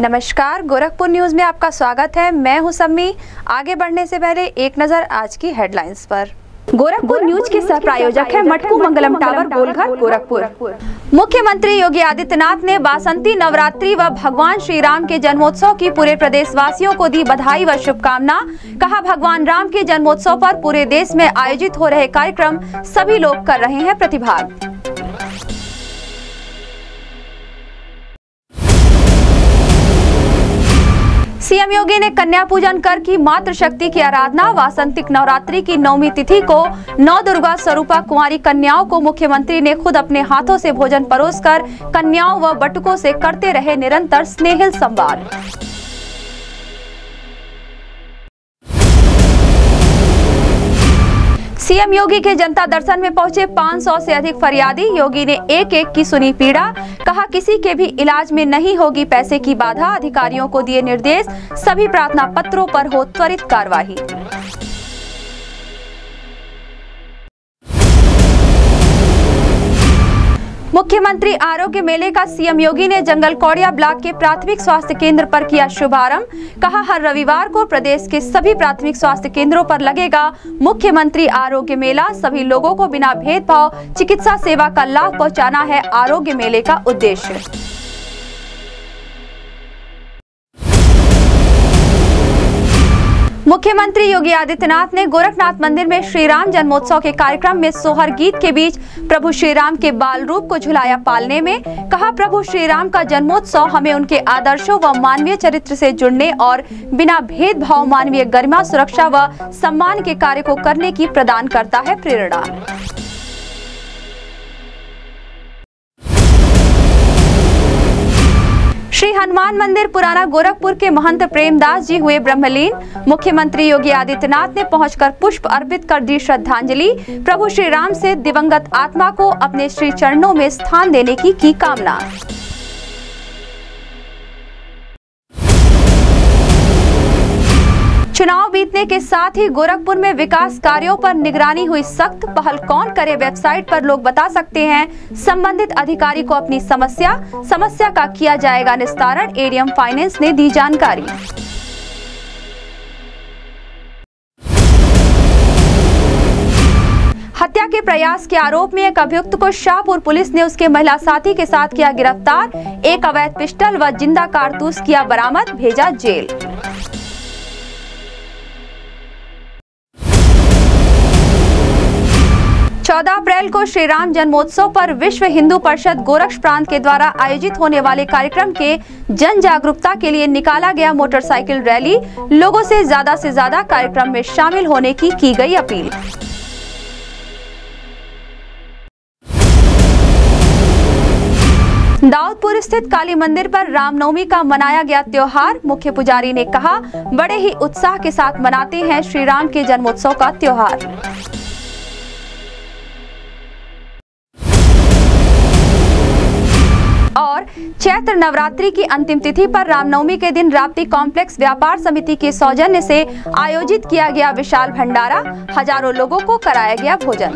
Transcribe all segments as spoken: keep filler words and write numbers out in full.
नमस्कार, गोरखपुर न्यूज में आपका स्वागत है। मैं हूं सम्मी। आगे बढ़ने से पहले एक नजर आज की हेडलाइंस पर। गोरखपुर न्यूज के सह प्रायोजक है मटकू मंगलम टावर, गोलघर, गोरखपुर। मुख्यमंत्री योगी आदित्यनाथ ने बासंती नवरात्रि व भगवान श्री राम के जन्मोत्सव की पूरे प्रदेश वासियों को दी बधाई व शुभकामना। कहा, भगवान राम के जन्मोत्सव पर पूरे देश में आयोजित हो रहे कार्यक्रम सभी लोग कर रहे हैं प्रतिभाग। सीएम योगी ने कन्या पूजन कर की मातृशक्ति की आराधना। वासंतिक नवरात्रि की नौवीं तिथि को नौ दुर्गा स्वरूपा कुंवारी कन्याओं को मुख्यमंत्री ने खुद अपने हाथों से भोजन परोसकर कन्याओं व बटुकों से करते रहे निरंतर स्नेहिल संवाद। सीएम योगी के जनता दर्शन में पहुंचे पाँच सौ से अधिक फरियादी। योगी ने एक एक की सुनी पीड़ा। कहा, किसी के भी इलाज में नहीं होगी पैसे की बाधा। अधिकारियों को दिए निर्देश, सभी प्रार्थना पत्रों पर हो त्वरित कार्यवाही। मुख्यमंत्री आरोग्य मेले का सीएम योगी ने जंगल कौड़िया ब्लॉक के प्राथमिक स्वास्थ्य केंद्र पर किया शुभारंभ। कहा, हर रविवार को प्रदेश के सभी प्राथमिक स्वास्थ्य केंद्रों पर लगेगा मुख्यमंत्री आरोग्य मेला। सभी लोगों को बिना भेदभाव चिकित्सा सेवा का लाभ पहुंचाना है आरोग्य मेले का उद्देश्य। मुख्यमंत्री योगी आदित्यनाथ ने गोरखनाथ मंदिर में श्री राम जन्मोत्सव के कार्यक्रम में सोहर गीत के बीच प्रभु श्री राम के बाल रूप को झुलाया पालने में। कहा, प्रभु श्री राम का जन्मोत्सव हमें उनके आदर्शों व मानवीय चरित्र से जुड़ने और बिना भेदभाव मानवीय गरिमा, सुरक्षा व सम्मान के कार्य को करने की प्रदान करता है प्रेरणा। श्री हनुमान मंदिर पुराना गोरखपुर के महंत प्रेमदास जी हुए ब्रह्मलीन। मुख्यमंत्री योगी आदित्यनाथ ने पहुंचकर पुष्प अर्पित कर दी श्रद्धांजलि। प्रभु श्री राम से दिवंगत आत्मा को अपने श्री चरणों में स्थान देने की की कामना। चुनाव बीतने के साथ ही गोरखपुर में विकास कार्यों पर निगरानी हुई सख्त। पहल कौन करे वेबसाइट पर लोग बता सकते हैं। संबंधित अधिकारी को अपनी समस्या समस्या का किया जाएगा निस्तारण। एडीएम फाइनेंस ने दी जानकारी। हत्या के प्रयास के आरोप में एक अभियुक्त को शाहपुर पुलिस ने उसके महिला साथी के साथ किया गिरफ्तार। एक अवैध पिस्टल व जिंदा कारतूस किया बरामद, भेजा जेल। चौदह अप्रैल को श्री राम जन्मोत्सव पर विश्व हिंदू परिषद गोरक्ष प्रांत के द्वारा आयोजित होने वाले कार्यक्रम के जन जागरूकता के लिए निकाला गया मोटरसाइकिल रैली। लोगों से ज्यादा से ज्यादा कार्यक्रम में शामिल होने की की गई अपील। दाऊदपुर स्थित काली मंदिर पर रामनवमी का मनाया गया त्योहार। मुख्य पुजारी ने कहा, बड़े ही उत्साह के साथ मनाते हैं श्री राम के जन्मोत्सव का त्योहार। और चैत्र नवरात्रि की अंतिम तिथि पर रामनवमी के दिन राप्ती कॉम्प्लेक्स व्यापार समिति के सौजन्य से आयोजित किया गया विशाल भंडारा। हजारों लोगों को कराया गया भोजन।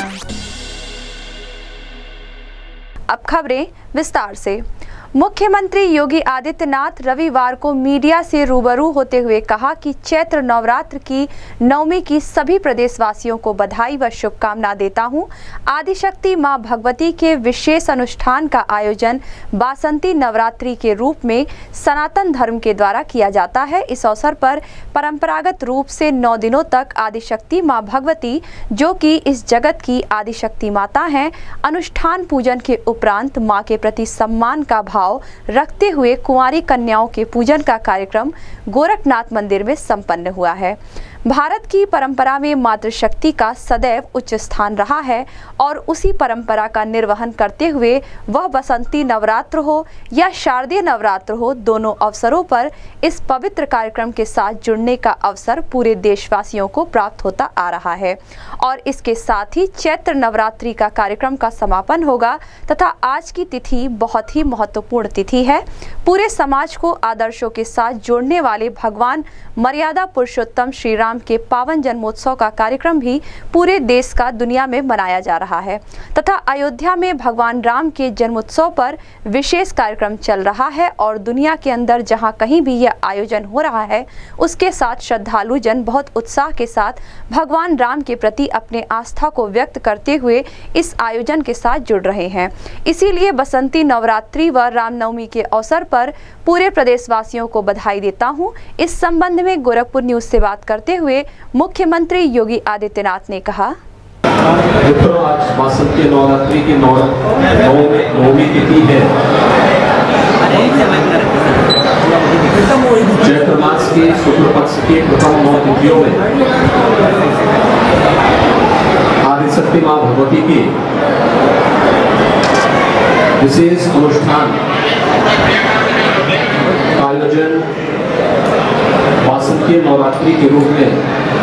अब खबरें विस्तार से। मुख्यमंत्री योगी आदित्यनाथ रविवार को मीडिया से रूबरू होते हुए कहा कि चैत्र नवरात्र की नवमी की सभी प्रदेशवासियों को बधाई व शुभकामना देता हूं। आदिशक्ति मां भगवती के विशेष अनुष्ठान का आयोजन बासंती नवरात्रि के रूप में सनातन धर्म के द्वारा किया जाता है। इस अवसर पर परंपरागत रूप से नौ दिनों तक आदिशक्ति मां भगवती, जो कि इस जगत की आदिशक्ति माता हैं, अनुष्ठान पूजन के उपरांत मां के प्रति सम्मान का भाव रखते हुए कुंवारी कन्याओं के पूजन का कार्यक्रम गोरखनाथ मंदिर में संपन्न हुआ है। भारत की परंपरा में मातृशक्ति का सदैव उच्च स्थान रहा है और उसी परंपरा का निर्वहन करते हुए वह बसंती नवरात्र हो या शारदीय नवरात्र हो, दोनों अवसरों पर इस पवित्र कार्यक्रम के साथ जुड़ने का अवसर पूरे देशवासियों को प्राप्त होता आ रहा है। और इसके साथ ही चैत्र नवरात्रि का कार्यक्रम का समापन होगा तथा आज की तिथि बहुत ही महत्वपूर्ण तिथि है। पूरे समाज को आदर्शों के साथ जोड़ने वाले भगवान मर्यादा पुरुषोत्तम श्री राम राम के पावन जन्मोत्सव का कार्यक्रम भी पूरे देश का दुनिया में मनाया जा रहा है तथा अयोध्या में भगवान राम के जन्मोत्सव पर विशेष कार्यक्रम चल रहा है और दुनिया के अंदर जहां कहीं भी यह आयोजन हो रहा है उसके साथ श्रद्धालु जन बहुत उत्साह के साथ भगवान राम के प्रति अपने आस्था को व्यक्त करते हुए इस आयोजन के साथ जुड़ रहे हैं। इसीलिए बसंती नवरात्रि व रामनवमी के अवसर पर पूरे प्रदेशवासियों को बधाई देता हूं। इस संबंध में गोरखपुर न्यूज से बात करते हुए मुख्यमंत्री योगी आदित्यनाथ ने कहा, मित्रों, आज बसंती नवरात्रि की नवमी तिथि है। चैत्र मास की शुक्ल पक्ष की प्रथम नौ तिथियों में आदिशक्ति मां भगवती की विशेष अनुष्ठान का आयोजन बसंती नवरात्रि के रूप में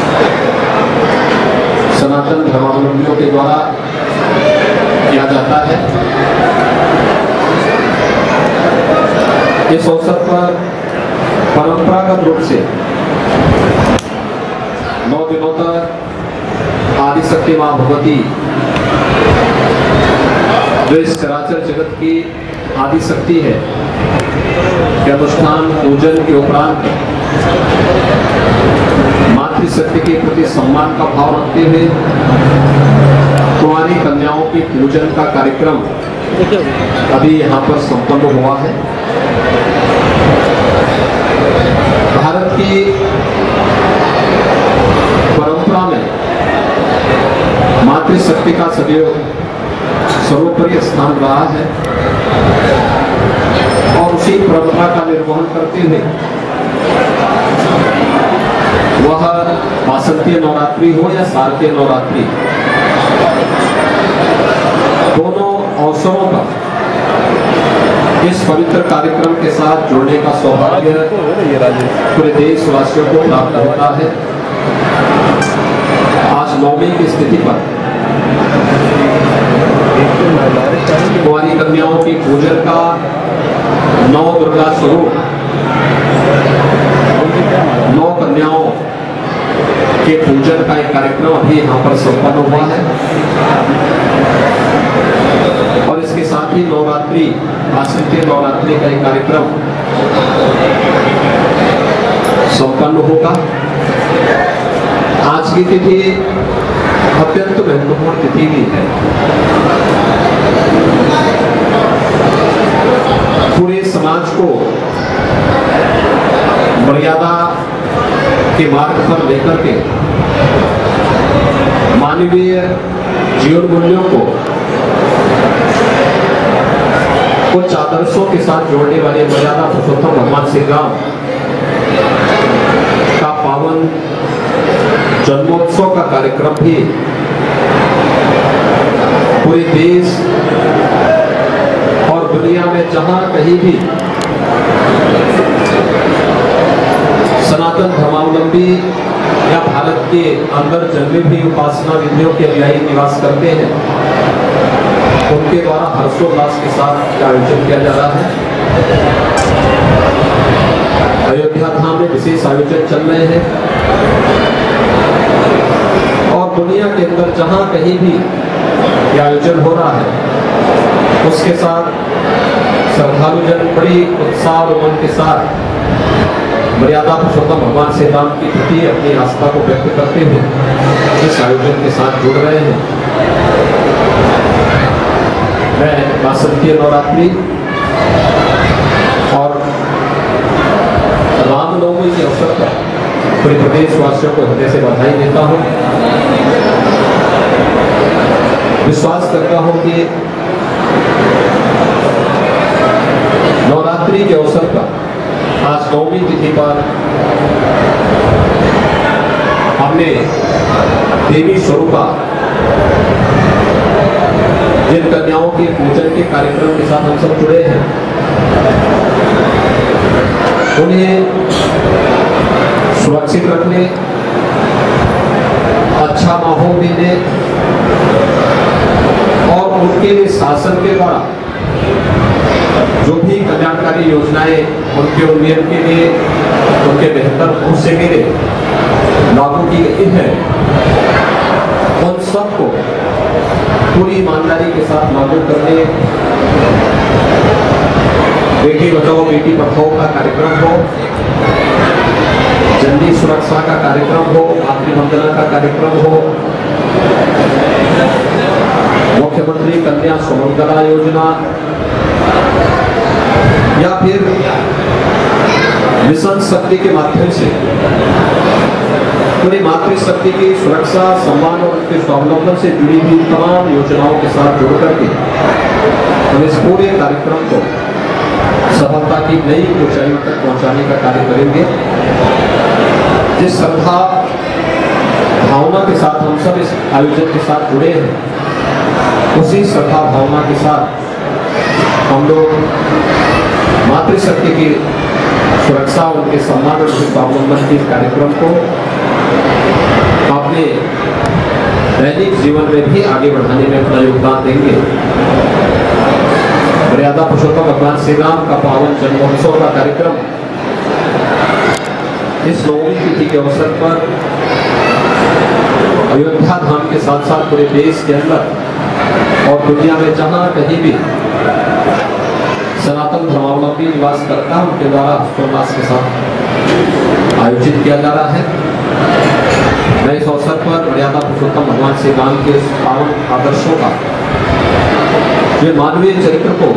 सनातन धर्मावलंबियों के द्वारा किया जाता है। इस अवसर पर परंपरागत रूप से नौ दिनों तक आदिशक्ति मां भगवती जो इस चराचर जगत की आदिशक्ति है के अनुष्ठान पूजन के उपरांत मातृशक्ति के प्रति सम्मान का भाव रखते हुए कुंवारी कन्याओं की पूजन का कार्यक्रम अभी यहाँ पर संपन्न हुआ है। भारत की परंपरा में मातृशक्ति का सदैव सर्वोपरि स्थान रहा है और उसी परंपरा का निर्वहन करते हुए वह बसंती नवरात्रि हो या शारदीय नवरात्रि, दोनों अवसरों पर इस पवित्र कार्यक्रम के साथ जुड़ने का सौभाग्य पूरे देशवासियों को प्राप्त होता है। आज नवमी की स्थिति पर कुंवारी कन्याओं की पूजन का नौ दुर्गा स्वरूप नौ कन्याओं के पूजन का एक कार्यक्रम अभी यहाँ पर संपन्न हुआ है और इसके साथ ही नवरात्रि बसंती नवरात्रि का एक कार्यक्रम संपन्न होगा। आज की तिथि अत्यंत महत्वपूर्ण तिथि भी है। पूरे समाज को मर्यादा के मार्ग पर लेकर के मानवीय जीवन मूल्यों को कुछ आदर्शों के साथ जोड़ने वाले मर्यादा पुरुषोत्तम भगवान श्री राम का पावन जन्मोत्सव का कार्यक्रम भी पूरे देश और दुनिया में जहां कहीं भी सनातन धर्मावलंबी या भारत के अंदर जन्मे भी उपासना विधियों के अनुयायी निवास करते हैं, उनके द्वारा हर्षोल्लास के साथ आयोजन किया जा रहा है। अयोध्या धाम में विशेष आयोजन चल रहे हैं और दुनिया के अंदर जहां कहीं भी यह आयोजन हो रहा है उसके साथ श्रद्धालु जन बड़ी उत्साह और उमंग के साथ मर्यादा पुरुषोत्तम भगवान श्री राम की प्रति अपनी आस्था को व्यक्त करते हुए इस आयोजन के साथ जुड़ रहे हैं। मैं बसंती नवरात्रि और रामनवमी के अवसर पर पूरे प्रदेशवासियों को हृदय से बधाई देता हूँ। विश्वास करता हूँ कि नवरात्रि के अवसर पर आज नौवीं तिथि पर हमने देवी स्वरूपा जिन कन्याओं के पूजन के कार्यक्रम के साथ हम सब जुड़े हैं उन्हें सुरक्षित रखने, अच्छा माहौल देने और उनके शासन के द्वारा जो भी कल्याणकारी योजनाएं उनके उन्नयन के लिए, उनके बेहतर भविष्य के लिए लागू की गई है उन सबको पूरी ईमानदारी के साथ लागू करने, बेटी बचाओ बेटी पढ़ाओ का कार्यक्रम हो, जननी सुरक्षा का कार्यक्रम हो, मातृवंदना का कार्यक्रम हो, मुख्यमंत्री कन्या सुमंगला योजना या फिर मिशन शक्ति के माध्यम से पूरी मातृशक्ति की सुरक्षा, सम्मान और उसके स्वावलंबन से जुड़ी हुई तमाम योजनाओं के साथ जुड़ करके हम इस पूरे कार्यक्रम को सफलता की नई ऊंचाइयों तक पहुंचाने का कार्य करेंगे। जिस श्रद्धा भावना के साथ हम सब इस आयोजन के साथ जुड़े हैं, उसी श्रद्धा भावना के साथ हम लोग मातृशक्ति की सुरक्षा, उनके सम्मान और उनके स्वावलंबन के कार्यक्रम को अपने दैनिक जीवन में भी आगे बढ़ाने में अपना योगदान देंगे। मर्यादा पुरुषोत्तम भगवान श्री राम का पावन जन्मोत्सव का कार्यक्रम इस नौवीं तिथि के अवसर पर अयोध्या धाम के साथ साथ पूरे देश के अंदर और दुनिया में जहां कहीं भी सनातन धर्मावलंबी निवास करता है, उनके द्वारा हर्षोल्लास के साथ आयोजित किया जा रहा है। मैं इस अवसर पर मर्यादा पुरुषोत्तम भगवान श्री राम के पावन आदर्शों का, जो मानवीय चरित्र को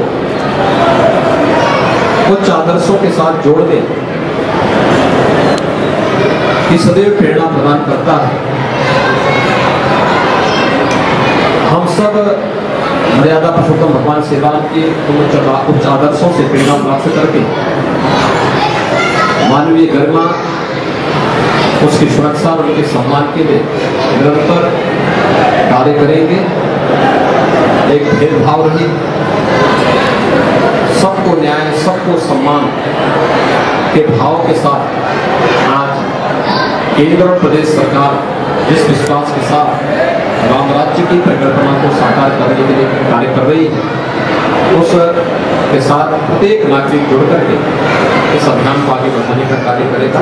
उच्च आदर्शों के साथ जोड़ने की सदैव प्रेरणा प्रदान करता है। हम सब मर्यादा पुरुषोत्तम भगवान श्री राम के उच्च आदर्शों से प्रेरणा प्राप्त करके मानवीय गरिमा, उसकी सुरक्षा और उनके सम्मान के लिए निरंतर कार्य करेंगे। एक भेदभाव रहित, सबको न्याय, सबको सम्मान के भाव के साथ आज केंद्र और प्रदेश सरकार जिस विश्वास के साथ राम राज्य की परिकल्पना को साकार करने के लिए कार्य कर रही है, उस के साथ प्रत्येक नागरिक जुड़ करके इस अभियान को आगे बढ़ाने का कार्य करेगा।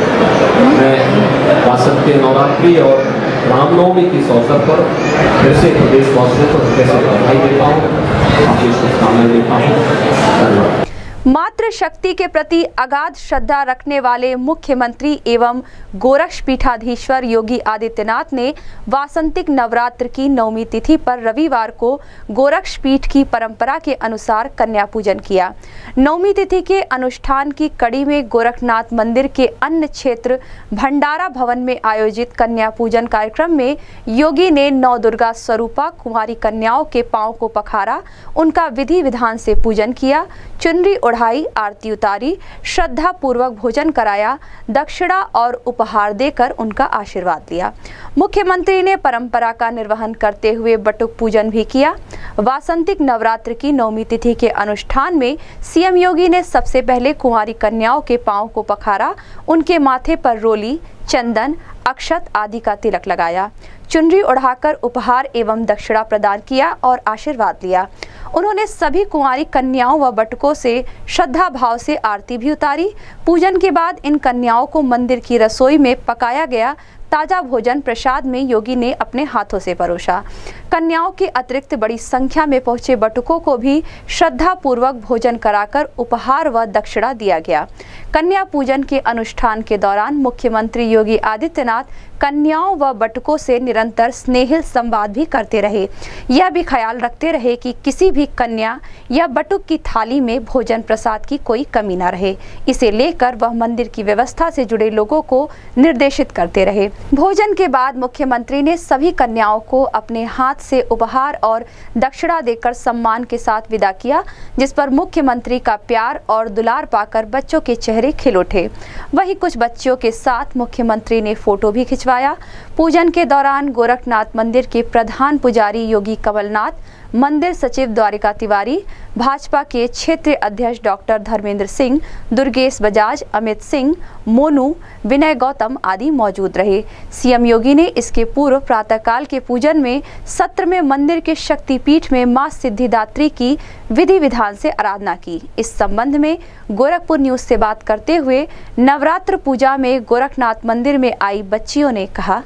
मैं वासंत के नवरात्रि और रामनवमी के इस अवसर पर फिर से प्रदेशवासियों को हृदय से बधाई देता हूँ, आपकी शुभकामनाएं देता हूँ। धन्यवाद। मातृशक्ति के प्रति अगाध श्रद्धा रखने वाले मुख्यमंत्री एवं गोरक्षपीठाधीश्वर योगी आदित्यनाथ ने वासंतिक नवरात्र की नौवीं तिथि पर रविवार को गोरक्षपीठ की परंपरा के अनुसार कन्या पूजन किया। नौवीं तिथि के अनुष्ठान की कड़ी में गोरखनाथ मंदिर के अन्य क्षेत्र भंडारा भवन में आयोजित कन्या पूजन कार्यक्रम में योगी ने नौ दुर्गा स्वरूपा कुमारी कन्याओं के पांव को पखारा, उनका विधि विधान से पूजन किया, चुनरी उढ़ाई, आरती उतारी, श्रद्धा पूर्वक भोजन कराया, दक्षिणा और उपहार देकर उनका आशीर्वाद लिया। मुख्यमंत्री ने परंपरा का निर्वहन करते हुए बटुक पूजन भी किया। वासंतिक नवरात्र की नौवीं तिथि के अनुष्ठान में सीएम योगी ने सबसे पहले कुंवारी कन्याओं के पांव को पखारा, उनके माथे पर रोली, चंदन, अक्षत आदि का तिलक लगाया, चुनरी उड़ाकर उपहार एवं दक्षिणा प्रदान किया और आशीर्वाद लिया। उन्होंने सभी कुंवारी कन्याओं व बटुकों से श्रद्धा भाव से आरती भी उतारी। पूजन के बाद इन कन्याओं को मंदिर की रसोई में पकाया गया ताजा भोजन प्रसाद में योगी ने अपने हाथों से परोसा। कन्याओं के अतिरिक्त बड़ी संख्या में पहुंचे बटुकों को भी श्रद्धा पूर्वक भोजन कराकर उपहार व दक्षिणा दिया गया। कन्या पूजन के अनुष्ठान के दौरान मुख्यमंत्री योगी आदित्यनाथ कन्याओं व बटुकों से निरंतर स्नेहिल संवाद भी करते रहे। यह भी ख्याल रखते रहे कि किसी भी कन्या या बटुक की थाली में भोजन प्रसाद की कोई कमी न रहे। इसे लेकर वह मंदिर की व्यवस्था से जुड़े लोगों को निर्देशित करते रहे। भोजन के बाद मुख्यमंत्री ने सभी कन्याओं को अपने हाथ से उपहार और दक्षिणा देकर सम्मान के साथ विदा किया, जिस पर मुख्यमंत्री का प्यार और दुलार पाकर बच्चों के चेहरे खिल उठे। वहीं कुछ बच्चों के साथ मुख्यमंत्री ने फोटो भी खिंचवाया। पूजन के दौरान गोरखनाथ मंदिर के प्रधान पुजारी योगी कमलनाथ, मंदिर सचिव द्वारिका तिवारी, भाजपा के क्षेत्रीय अध्यक्ष डॉक्टर धर्मेंद्र सिंह, दुर्गेश बजाज, अमित सिंह, मोनू, विनय गौतम आदि मौजूद रहे। सीएम योगी ने इसके पूर्व प्रातःकाल के पूजन में सत्र में मंदिर के शक्तिपीठ में मां सिद्धिदात्री की विधि विधान से आराधना की। इस संबंध में गोरखपुर न्यूज से बात करते हुए नवरात्र पूजा में गोरखनाथ मंदिर में आई बच्चियों ने कहा,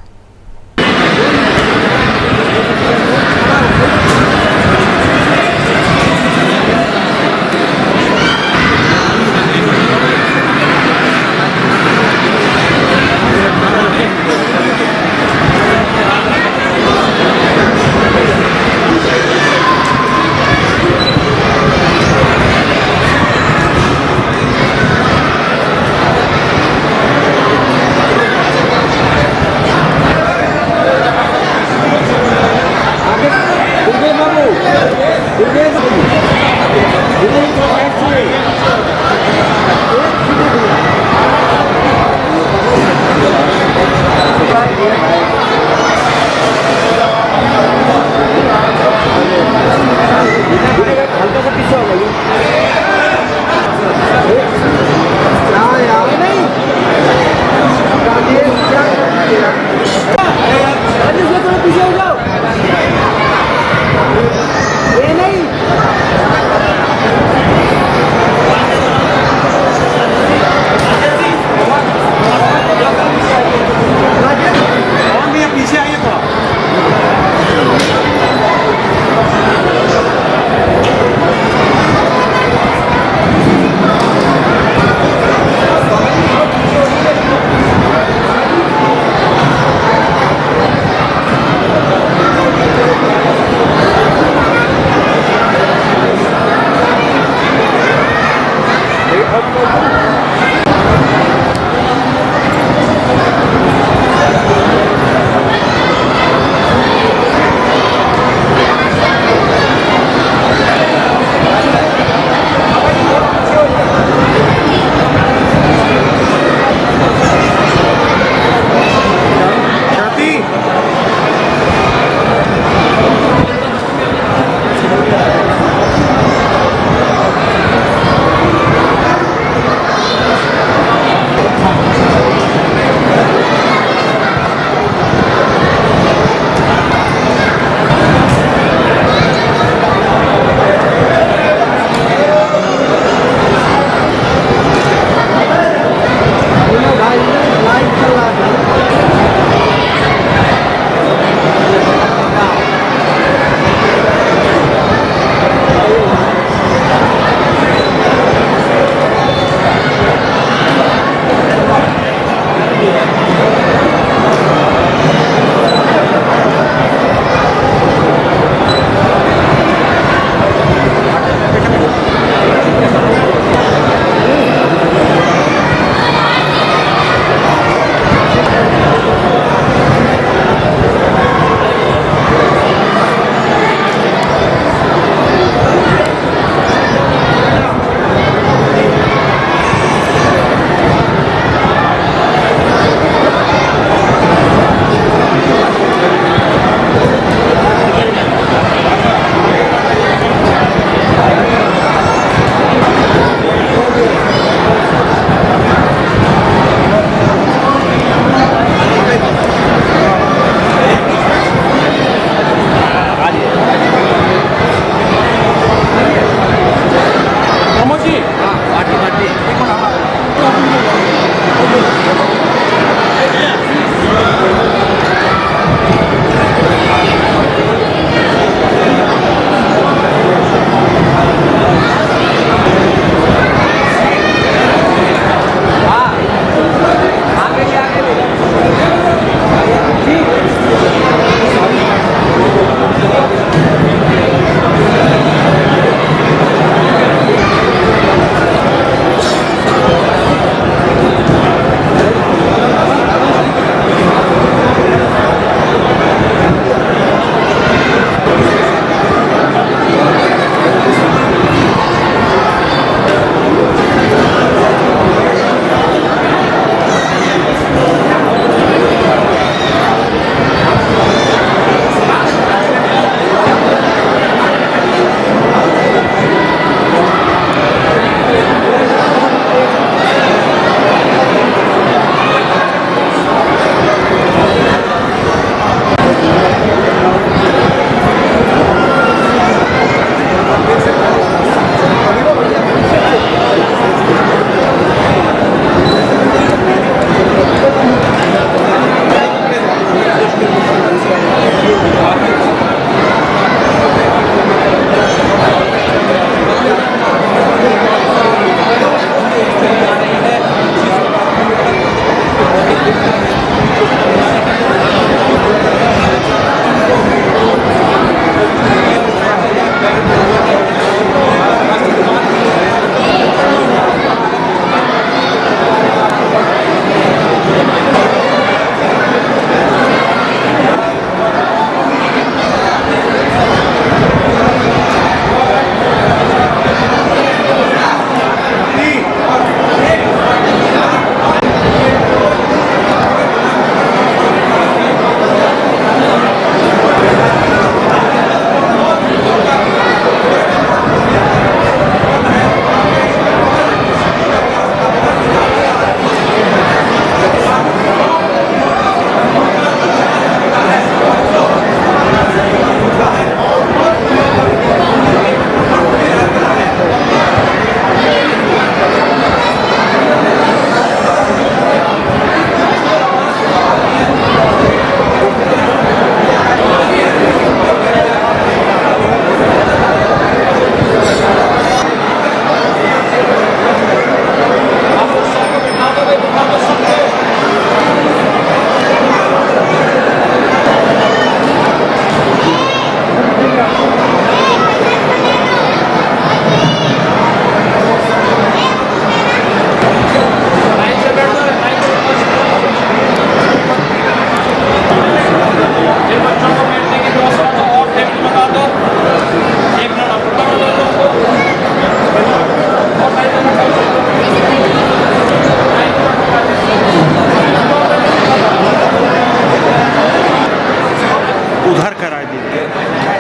उधर करा दीजिए।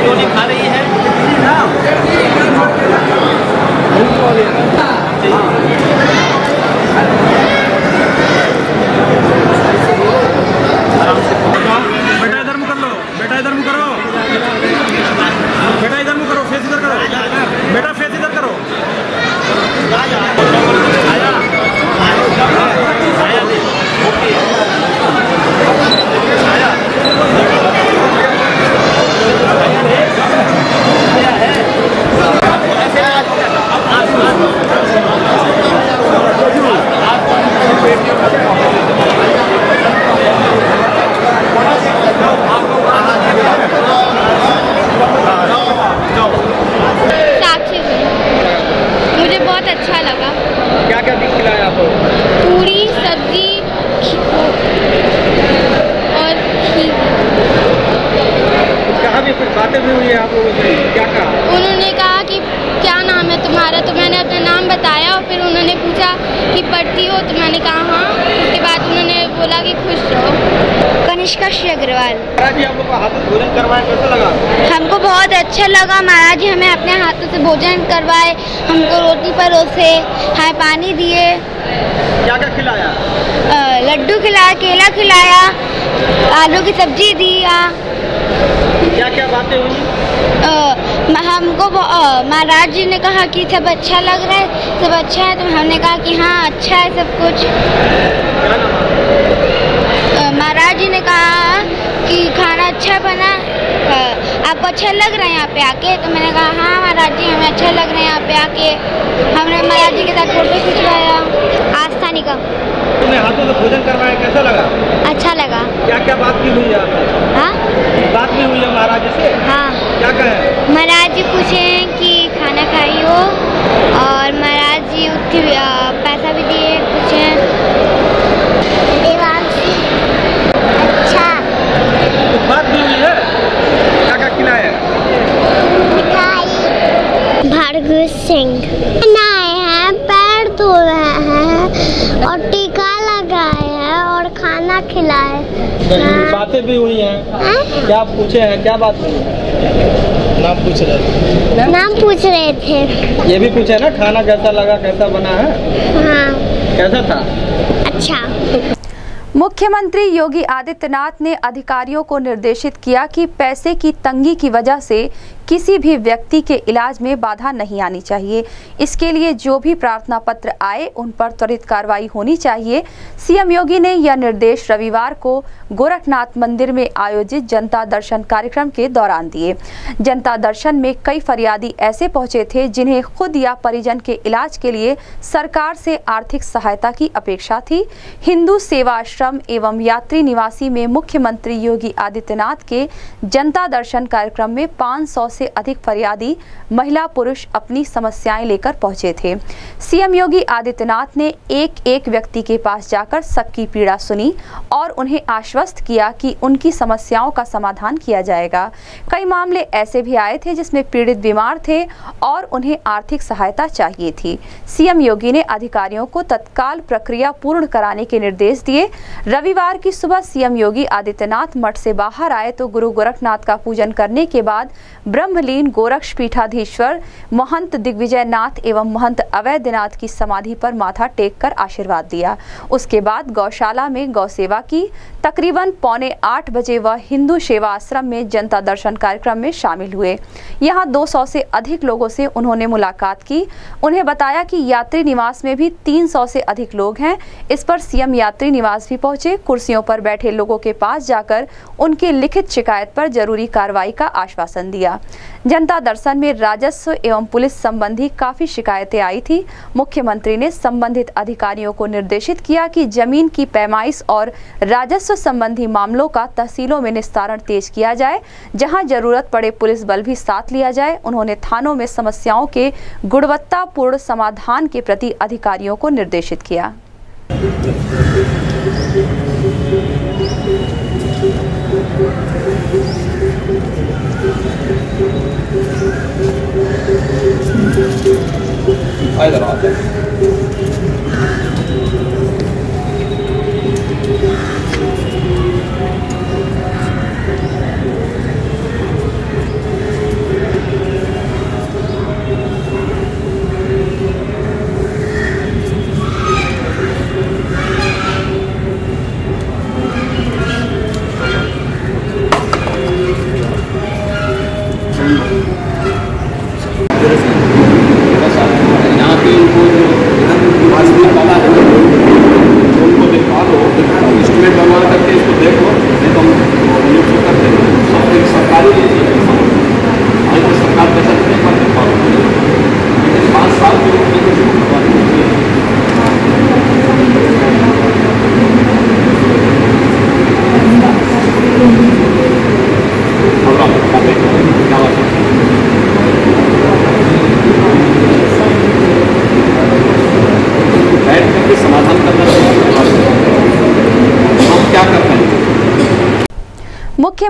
रोटी खा रही है। बेटा इधर मुँह कर लो, बेटा इधर मुँह करो, बेटा इधर मुँह करो, फेस इधर करो, बेटा फेस इधर करो। मुझे बहुत अच्छा लगा। क्या क्या डिश खिलाया आपको? पूरी, सब्जी और खीर। कहाँ भी कुछ बातें भी हुई है आप लोगों से? क्या कहा? उन्होंने कहा कि क्या नाम है तुम्हारा, तो मैंने अपना नाम बताया और फिर उन्होंने पूछा कि पढ़ती हो, तो मैंने कहा हाँ। उसके बाद उन्होंने बोला कि खुश रहो। कनिष्का श्री अग्रवाल। महाराज जी आप लोग को हाथों से भोजन करवाए, कैसा लगा? हमको बहुत अच्छा लगा। महाराज जी हमें अपने हाथों से भोजन करवाए, हमको रोटी परोसे, हमें पानी दिए। क्या क्या खिलाया? अ, लड्डू खिलाया, केला खिलाया, आलू की सब्जी दिया। क्या क्या बातें हुई? हमको महाराज जी ने कहा कि सब अच्छा लग रहा है, सब अच्छा है, तो हमने कहा कि हाँ अच्छा है सब कुछ। महाराज जी ने कहा कि खाना अच्छा बना, आपको अच्छा लग रहा है यहाँ पे आके, तो मैंने कहा हाँ महाराज जी हमें अच्छा लग रहा है यहाँ पे आके। हमने महाराज जी के साथ फोटो खिंचवाया। आस्था निगम। तुमने हाथों से भोजन करवाया, कैसा लगा? अच्छा लगा। क्या क्या बात की हुई है आपसे? हाँ बात भी हुई है महाराज जी से? हाँ। क्या कहे? महाराज जी पूछे कि खाना खाई हो, और महाराज जी उठी पैसा भी दिए, पूछे अच्छा। कुछ बात भी हुई है? क्या क्या खिलाया? मिठाई। भार्गव सिंह नहाए हैं, पैर धो रहे हैं और टीका लगाए हैं और खाना खिलाए। हाँ। बातें भी हुई हैं? क्या पूछे हैं, क्या बात हुई? नाम पूछ रहे थे। नाम पूछ रहे थे। ये भी पूछे ना खाना कैसा लगा, कैसा बना है? हाँ। कैसा था? अच्छा। मुख्यमंत्री योगी आदित्यनाथ ने अधिकारियों को निर्देशित किया कि पैसे की तंगी की वजह से किसी भी व्यक्ति के इलाज में बाधा नहीं आनी चाहिए। इसके लिए जो भी प्रार्थना पत्र आए उन पर त्वरित कार्रवाई होनी चाहिए। सीएम योगी ने यह निर्देश रविवार को गोरखनाथ मंदिर में आयोजित जनता दर्शन कार्यक्रम के दौरान दिए। जनता दर्शन में कई फरियादी ऐसे पहुंचे थे जिन्हें खुद या परिजन के इलाज के लिए सरकार से आर्थिक सहायता की अपेक्षा थी। हिंदू सेवा आश्रम एवं यात्री निवासी में मुख्यमंत्री योगी आदित्यनाथ के जनता दर्शन कार्यक्रम में पाँच सौ से अधिक फरियादी महिला पुरुष अपनी समस्याएं लेकर पहुंचे थे। सीएम योगी आदित्यनाथ ने एक एक व्यक्ति के पास जाकर सबकी पीड़ा सुनी और उन्हें आश्वस्त किया कि उनकी समस्याओं का समाधान किया जाएगा। कई मामले ऐसे भी आए थे जिसमें पीड़ित बीमार थे और उन्हें आर्थिक सहायता चाहिए थी। सीएम योगी ने अधिकारियों को तत्काल प्रक्रिया पूर्ण कराने के निर्देश दिए। रविवार की सुबह सीएम योगी आदित्यनाथ मठ से बाहर आए तो गुरु गोरखनाथ का पूजन करने के बाद ब्रह्मलीन गोरक्ष पीठाधीश्वर महंत दिग्विजय नाथ एवं महंत अवैधनाथ की समाधि पर माथा टेक कर आशीर्वाद दिया। उसके बाद गौशाला में गौ सेवा की। तकरीबन पौने आठ बजे वह हिंदू सेवा आश्रम में जनता दर्शन कार्यक्रम में शामिल हुए। यहाँ दो सौ से अधिक लोगों से उन्होंने मुलाकात की। उन्हें बताया कि यात्री निवास में भी तीन सौ से अधिक लोग हैं। इस पर सीएम यात्री निवास भी पहुंचे। कुर्सियों पर बैठे लोगों के पास जाकर उनकी लिखित शिकायत पर जरूरी कार्रवाई का आश्वासन दिया। जनता दर्शन में राजस्व एवं पुलिस संबंधी काफी शिकायतें आई थी। मुख्यमंत्री ने संबंधित अधिकारियों को निर्देशित किया कि जमीन की पैमाइश और राजस्व संबंधी मामलों का तहसीलों में निस्तारण तेज किया जाए। जहां जरूरत पड़े पुलिस बल भी साथ लिया जाए। उन्होंने थानों में समस्याओं के गुणवत्तापूर्ण समाधान के प्रति अधिकारियों को निर्देशित किया। इधर आते हैं।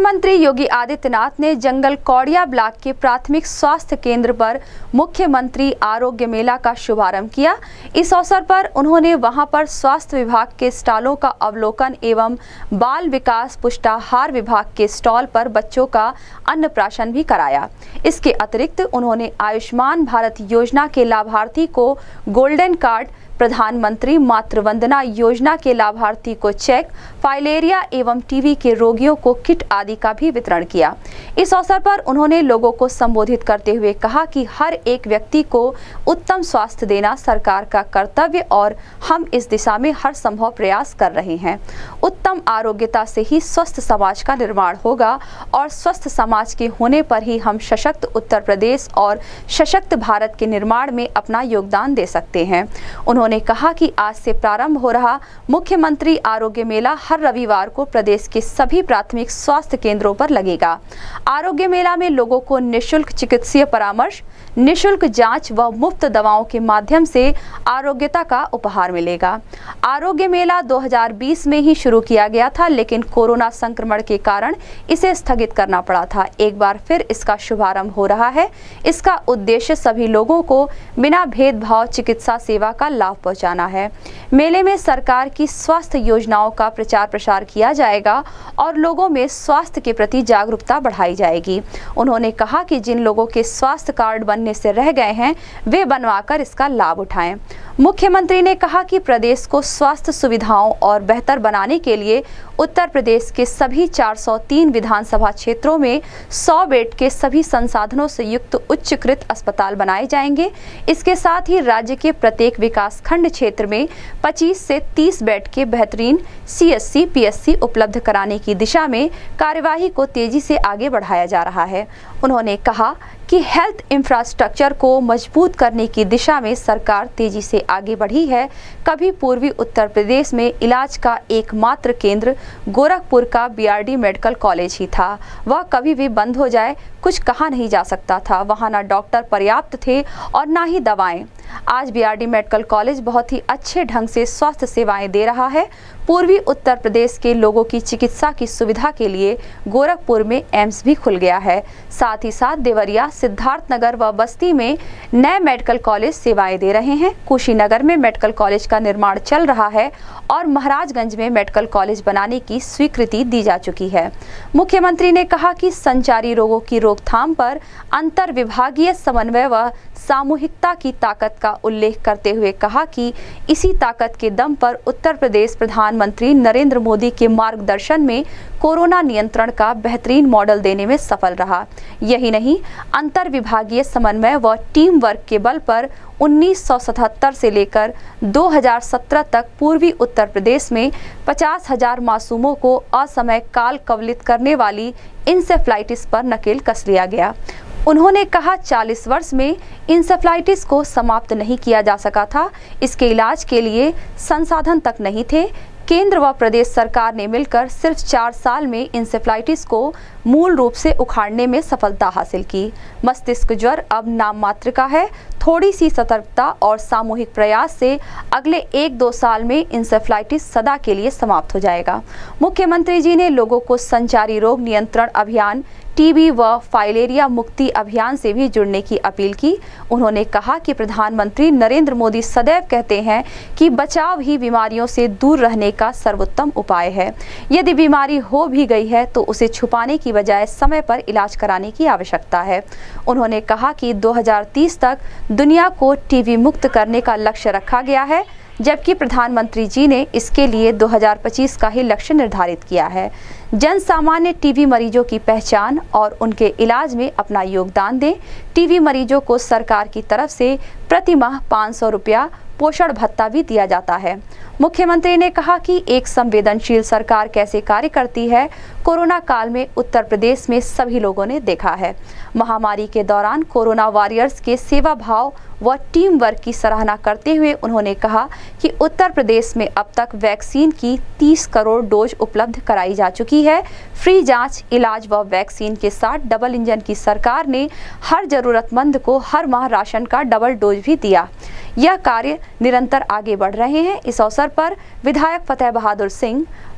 मुख्यमंत्री योगी आदित्यनाथ ने जंगल कौड़िया ब्लॉक के प्राथमिक स्वास्थ्य केंद्र पर मुख्यमंत्री आरोग्य मेला का शुभारंभ किया। इस अवसर पर उन्होंने वहां पर स्वास्थ्य विभाग के स्टॉलों का अवलोकन एवं बाल विकास पुष्टाहार विभाग के स्टॉल पर बच्चों का अन्नप्राशन भी कराया। इसके अतिरिक्त उन्होंने आयुष्मान भारत योजना के लाभार्थी को गोल्डन कार्ड, प्रधानमंत्री मातृ वंदना योजना के लाभार्थी को चेक, फाइलेरिया एवं टीबी के रोगियों को किट आदि का भी वितरण किया। इस अवसर पर उन्होंने लोगों को संबोधित करते हुए कहा कि हर एक व्यक्ति को उत्तम स्वास्थ्य देना सरकार का कर्तव्य और हम इस दिशा में हर संभव प्रयास कर रहे हैं। उत्तम आरोग्यता से ही स्वस्थ समाज का निर्माण होगा और स्वस्थ समाज के होने पर ही हम सशक्त उत्तर प्रदेश और सशक्त भारत के निर्माण में अपना योगदान दे सकते हैं। उन्होंने कहा कि आज से प्रारंभ हो रहा मुख्यमंत्री आरोग्य मेला हर रविवार को प्रदेश के सभी प्राथमिक स्वास्थ्य केंद्रों पर लगेगा। आरोग्य मेला में लोगों को निःशुल्क चिकित्सीय परामर्श, निःशुल्क जांच व मुफ्त दवाओं के माध्यम से आरोग्यता का उपहार मिलेगा। आरोग्य मेला दो हज़ार बीस में ही शुरू किया गया था, लेकिन कोरोना संक्रमण के कारण इसे स्थगित करना पड़ा था। एक बार फिर इसका शुभारंभ हो रहा है। इसका उद्देश्य सभी लोगों को बिना भेदभाव चिकित्सा सेवा का लाभ पहुंचाना है। मेले में सरकार की स्वास्थ्य योजनाओं का प्रचार प्रसार किया जाएगा और लोगों में स्वास्थ्य के प्रति जागरूकता बढ़ाई जाएगी। उन्होंने कहा कि जिन लोगों के स्वास्थ्य कार्ड बनने से रह गए हैं वे बनवाकर इसका लाभ उठाएं। मुख्यमंत्री ने कहा कि प्रदेश को स्वास्थ्य सुविधाओं और बेहतर बनाने के लिए उत्तर प्रदेश के सभी चार सौ तीन विधानसभा क्षेत्रों में सौ बेड के सभी संसाधनों से युक्त उच्चकृत अस्पताल बनाए जाएंगे। इसके साथ ही राज्य के प्रत्येक विकास खंड क्षेत्र में पच्चीस से तीस बेड के बेहतरीन सीएससी पीएससी उपलब्ध कराने की दिशा में कार्यवाही को तेजी से आगे बढ़ाया जा रहा है। उन्होंने कहा कि हेल्थ इंफ्रास्ट्रक्चर को मजबूत करने की दिशा में सरकार तेजी से आगे बढ़ी है। कभी पूर्वी उत्तर प्रदेश में इलाज का एकमात्र केंद्र गोरखपुर का बीआरडी मेडिकल कॉलेज ही था। वह कभी भी बंद हो जाए कुछ कहा नहीं जा सकता था। वहां ना डॉक्टर पर्याप्त थे और ना ही दवाएं। आज बीआरडी मेडिकल कॉलेज बहुत ही अच्छे ढंग से स्वास्थ्य सेवाएं दे रहा है। पूर्वी उत्तर प्रदेश के लोगों की चिकित्सा की सुविधा के लिए गोरखपुर में एम्स भी खुल गया है। साथ ही साथ देवरिया, सिद्धार्थनगर व बस्ती में नए मेडिकल कॉलेज सेवाएं दे रहे हैं। कुशीनगर में मेडिकल कॉलेज का निर्माण चल रहा है और महाराजगंज में मेडिकल कॉलेज बनाने की स्वीकृति दी जा चुकी है। मुख्यमंत्री ने कहा कि संचारी रोगों की रोकथाम पर अंतर विभागीय समन्वय व सामूहिकता की ताकत का उल्लेख करते हुए कहा कि इसी ताकत के दम पर उत्तर प्रदेश प्रधानमंत्री नरेंद्र मोदी के मार्गदर्शन में कोरोना नियंत्रण का बेहतरीन मॉडल देने में सफल रहा। यही नहीं, अंतर विभागीय समन्वय व टीम वर्क के बल पर उन्नीस सौ सतहत्तर से लेकर दो हज़ार सत्रह तक पूर्वी उत्तर प्रदेश में पचास हजार मासूमों को असमय काल कवलित करने वाली इंसेफ्लाइटिस पर नकेल कस लिया गया। उन्होंने कहा चालीस वर्ष में इंसेफ्लाइटिस को समाप्त नहीं किया जा सका था। इसके इलाज के लिए संसाधन तक नहीं थे। केंद्र व प्रदेश सरकार ने मिलकर सिर्फ चार साल में इंसेफ्लाइटिस को मूल रूप से उखाड़ने में सफलता हासिल की। मस्तिष्क ज्वर अब नाम मात्र का है। थोड़ी सी सतर्कता और सामूहिक प्रयास से अगले एक दो साल में इंसेफ्लाइटिस सदा के लिए समाप्त हो जाएगा। मुख्यमंत्री जी ने लोगों को संचारी रोग नियंत्रण अभियान, टीबी व फाइलेरिया मुक्ति अभियान से भी जुड़ने की अपील की। उन्होंने कहा कि प्रधानमंत्री नरेंद्र मोदी सदैव कहते हैं कि बचाव ही बीमारियों से दूर रहने का सर्वोत्तम उपाय है। यदि बीमारी हो भी गई है तो उसे छुपाने की बजाय समय पर इलाज कराने की आवश्यकता है। उन्होंने कहा कि दो हज़ार तीस तक दुनिया को टीबी मुक्त करने का लक्ष्य रखा गया है, जबकि प्रधानमंत्री जी ने इसके लिए दो हज़ार पच्चीस का ही लक्ष्य निर्धारित किया है। जन सामान्य टीबी मरीजों की पहचान और उनके इलाज में अपना योगदान दें। टीबी मरीजों को सरकार की तरफ से प्रति माह पाँच सौ रुपया पोषण भत्ता भी दिया जाता है। मुख्यमंत्री ने कहा कि एक संवेदनशील सरकार कैसे कार्य करती है, कोरोना काल में उत्तर प्रदेश में सभी लोगों ने देखा है। महामारी के दौरान कोरोना वॉरियर्स के सेवा भाव व टीम वर्क की सराहना करते हुए उन्होंने कहा कि उत्तर प्रदेश में अब तक वैक्सीन की तीस करोड़ डोज उपलब्ध कराई जा चुकी है। फ्री जांच, इलाज व वैक्सीन के साथ डबल इंजन की सरकार ने हर जरूरतमंद को हर माह राशन का डबल डोज भी दिया। यह कार्य निरंतर आगे बढ़ रहे हैं। इस अवसर पर विधायक फतेह बहादुर सिंह,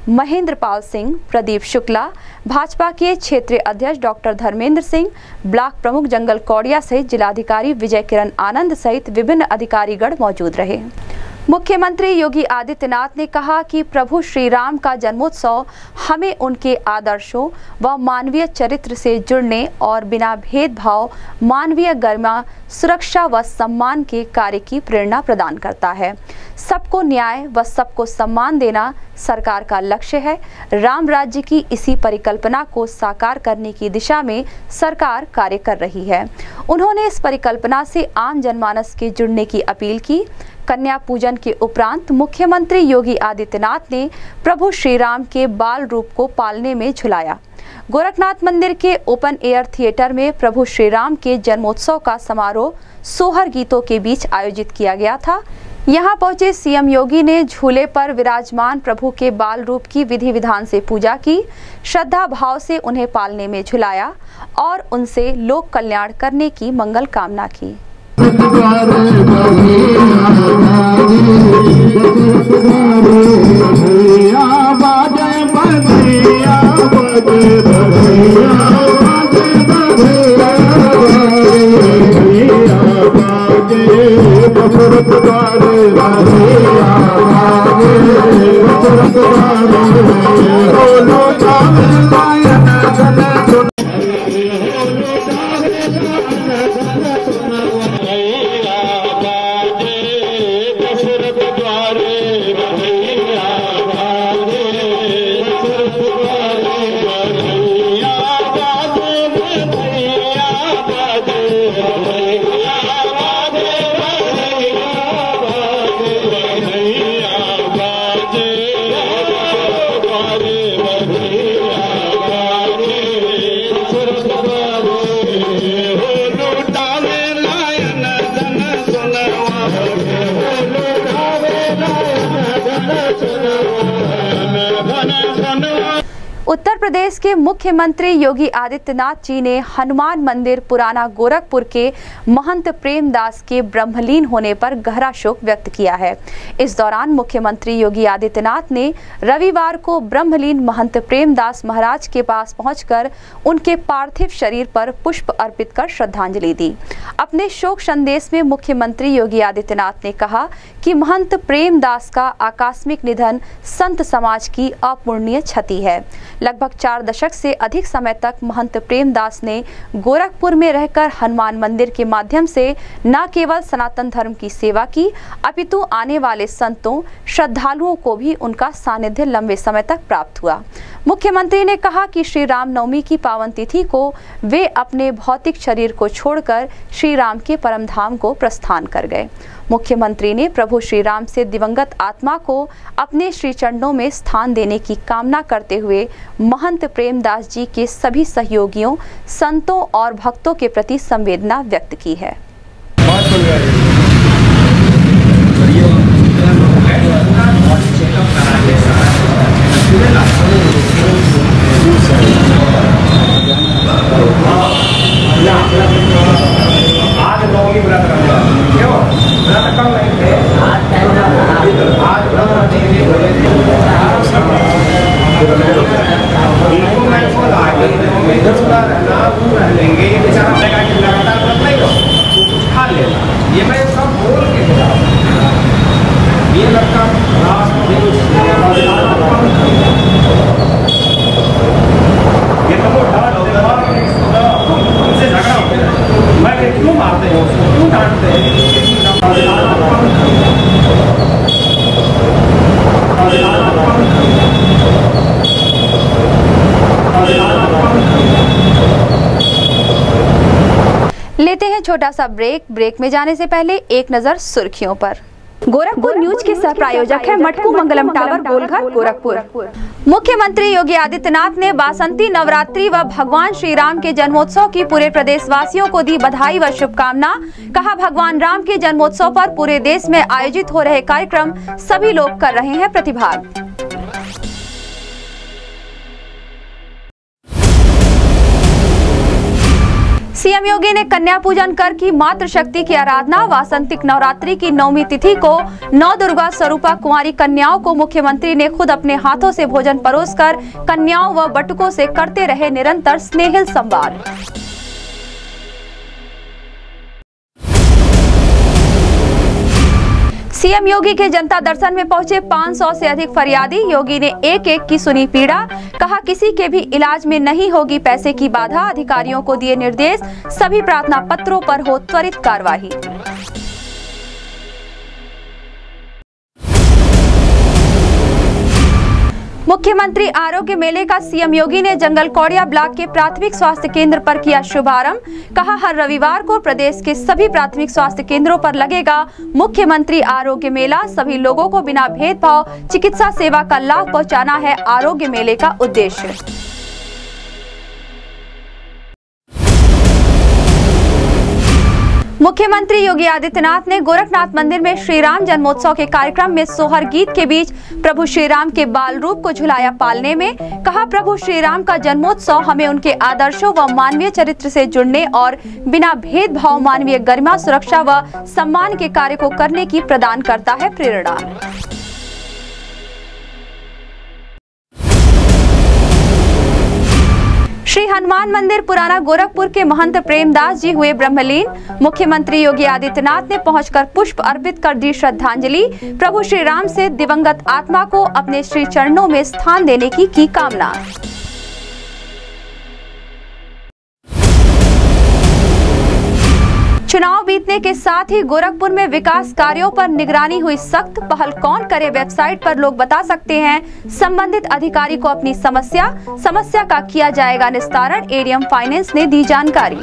महेंद्रपाल सिंह, प्रदीप शुक्ला, भाजपा के क्षेत्रीय अध्यक्ष डॉक्टर धर्मेंद्र सिंह, ब्लॉक प्रमुख जंगल कौड़िया सहित जिलाधिकारी विजय किरण आनंद सहित विभिन्न अधिकारीगण मौजूद रहे। मुख्यमंत्री योगी आदित्यनाथ ने कहा कि प्रभु श्री राम का जन्मोत्सव हमें उनके आदर्शों व मानवीय चरित्र से जुड़ने और बिना भेदभाव मानवीय गरिमा, सुरक्षा व सम्मान के कार्य की प्रेरणा प्रदान करता है। सबको न्याय व सबको सम्मान देना सरकार का लक्ष्य है। राम राज्य की इसी परिकल्पना को साकार करने की दिशा में सरकार कार्य कर रही है। उन्होंने इस परिकल्पना से आम जनमानस के जुड़ने की अपील की। कन्या पूजन के उपरांत मुख्यमंत्री योगी आदित्यनाथ ने प्रभु श्री राम के बाल रूप को पालने में झुलाया। गोरखनाथ मंदिर के ओपन एयर थिएटर में प्रभु श्री राम के जन्मोत्सव का समारोह सोहर गीतों के बीच आयोजित किया गया था। यहां पहुंचे सीएम योगी ने झूले पर विराजमान प्रभु के बाल रूप की विधि विधान से पूजा की, श्रद्धा भाव से उन्हें पालने में झुलाया और उनसे लोक कल्याण करने की मंगल कामना की। उत्तर प्रदेश के मुख्यमंत्री योगी आदित्यनाथ जी ने हनुमान मंदिर पुराना गोरखपुर के महंत प्रेमदास के ब्रह्मलीन होने पर गहरा शोक व्यक्त किया है। इस दौरान मुख्यमंत्री योगी आदित्यनाथ ने रविवार को ब्रह्मलीन महंत प्रेमदास महाराज के पास पहुंचकर उनके पार्थिव शरीर पर पुष्प अर्पित कर श्रद्धांजलि दी। अपने शोक संदेश में मुख्यमंत्री योगी आदित्यनाथ ने कहा कि महंत प्रेमदास का आकस्मिक निधन संत समाज की अपूरणीय क्षति है। लगभग चार दशक से अधिक समय तक महंत प्रेमदास ने गोरखपुर में रहकर हनुमान मंदिर के माध्यम से न केवल सनातन धर्म की सेवा की, अपितु आने वाले संतों, श्रद्धालुओं को भी उनका सानिध्य लंबे समय तक प्राप्त हुआ। मुख्यमंत्री ने कहा कि श्री राम नवमी की पावन तिथि को वे अपने भौतिक शरीर को छोड़कर श्री राम के परम धाम को प्रस्थान कर गए। मुख्यमंत्री ने प्रभु श्री राम से दिवंगत आत्मा को अपने श्री चरणों में स्थान देने की कामना करते हुए महंत प्रेमदास जी के सभी सहयोगियों, संतों और भक्तों के प्रति संवेदना व्यक्त की है। आज नौवीं व्रत रखा क्यों व्रत कम नहीं थे आज व्रत इनको मैं बोला कि दस बार ना रह लेंगे ये बेचारा लगा कि लगातार व्रत नहीं हो तो कुछ खा लेगा। ये मैं सब बोल के ये लड़का राष्ट्र ये तो उनसे झगड़ा होता है, मैं क्यों मारते हैं उसको, क्यों डांटते हैं। लेते हैं छोटा सा ब्रेक। ब्रेक में जाने से पहले एक नजर सुर्खियों पर। गोरखपुर न्यूज के सह प्रायोजक है मटकू मंगलम टावर, गोलघर, गोरखपुर। मुख्यमंत्री योगी आदित्यनाथ ने बासंती नवरात्रि व भगवान श्री राम के जन्मोत्सव की पूरे प्रदेश वासियों को दी बधाई व शुभकामना। कहा, भगवान राम के जन्मोत्सव पर पूरे देश में आयोजित हो रहे कार्यक्रम सभी लोग कर रहे हैं प्रतिभाग। सीएम योगी ने कन्या पूजन कर की मातृशक्ति की आराधना। वासंतिक नवरात्रि की नौमी तिथि को नौ दुर्गा स्वरूपा कुंवारी कन्याओं को मुख्यमंत्री ने खुद अपने हाथों से भोजन परोसकर कन्याओं व बटुकों से करते रहे निरंतर स्नेहिल संवाद। सीएम योगी के जनता दर्शन में पहुंचे पाँच सौ से अधिक फरियादी। योगी ने एक एक की सुनी पीड़ा, कहा किसी के भी इलाज में नहीं होगी पैसे की बाधा। अधिकारियों को दिए निर्देश, सभी प्रार्थना पत्रों पर हो त्वरित कार्यवाही। मुख्यमंत्री आरोग्य मेले का सीएम योगी ने जंगल कौड़िया ब्लॉक के प्राथमिक स्वास्थ्य केंद्र पर किया शुभारंभ। कहा हर रविवार को प्रदेश के सभी प्राथमिक स्वास्थ्य केंद्रों पर लगेगा मुख्यमंत्री आरोग्य मेला। सभी लोगों को बिना भेदभाव चिकित्सा सेवा का लाभ पहुंचाना है आरोग्य मेले का उद्देश्य। मुख्यमंत्री योगी आदित्यनाथ ने गोरखनाथ मंदिर में श्री राम जन्मोत्सव के कार्यक्रम में सोहर गीत के बीच प्रभु श्री राम के बाल रूप को झुलाया पालने में। कहा प्रभु श्री राम का जन्मोत्सव हमें उनके आदर्शों व मानवीय चरित्र से जुड़ने और बिना भेदभाव मानवीय गरिमा, सुरक्षा व सम्मान के कार्य को करने की प्रदान करता है प्रेरणा। श्री हनुमान मंदिर पुराना गोरखपुर के महंत प्रेमदास जी हुए ब्रह्मलीन। मुख्यमंत्री योगी आदित्यनाथ ने पहुंचकर पुष्प अर्पित कर दी श्रद्धांजलि। प्रभु श्री राम से दिवंगत आत्मा को अपने श्री चरणों में स्थान देने की की कामना। चुनाव बीतने के साथ ही गोरखपुर में विकास कार्यों पर निगरानी हुई सख्त। पहल कौन करे वेबसाइट पर लोग बता सकते हैं। संबंधित अधिकारी को अपनी समस्या समस्या का किया जाएगा निस्तारण। एडीएम फाइनेंस ने दी जानकारी।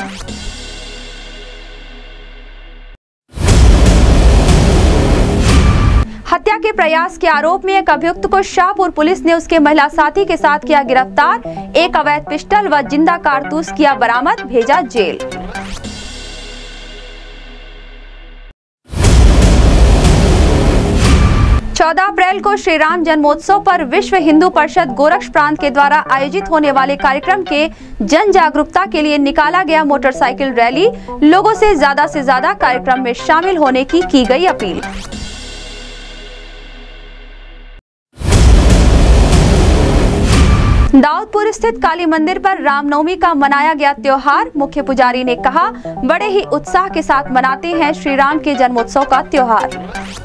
हत्या के प्रयास के आरोप में एक अभियुक्त को शाहपुर पुलिस ने उसके महिला साथी के साथ किया गिरफ्तार। एक अवैध पिस्टल व जिंदा कारतूस किया बरामद, भेजा जेल। चौदह अप्रैल को श्री राम जन्मोत्सव पर विश्व हिंदू परिषद गोरक्ष प्रांत के द्वारा आयोजित होने वाले कार्यक्रम के जन जागरूकता के लिए निकाला गया मोटरसाइकिल रैली। लोगों से ज्यादा से ज्यादा कार्यक्रम में शामिल होने की की गई अपील। दाऊदपुर स्थित काली मंदिर पर रामनवमी का मनाया गया त्योहार। मुख्य पुजारी ने कहा बड़े ही उत्साह के साथ मनाते हैं श्री राम के जन्मोत्सव का त्योहार।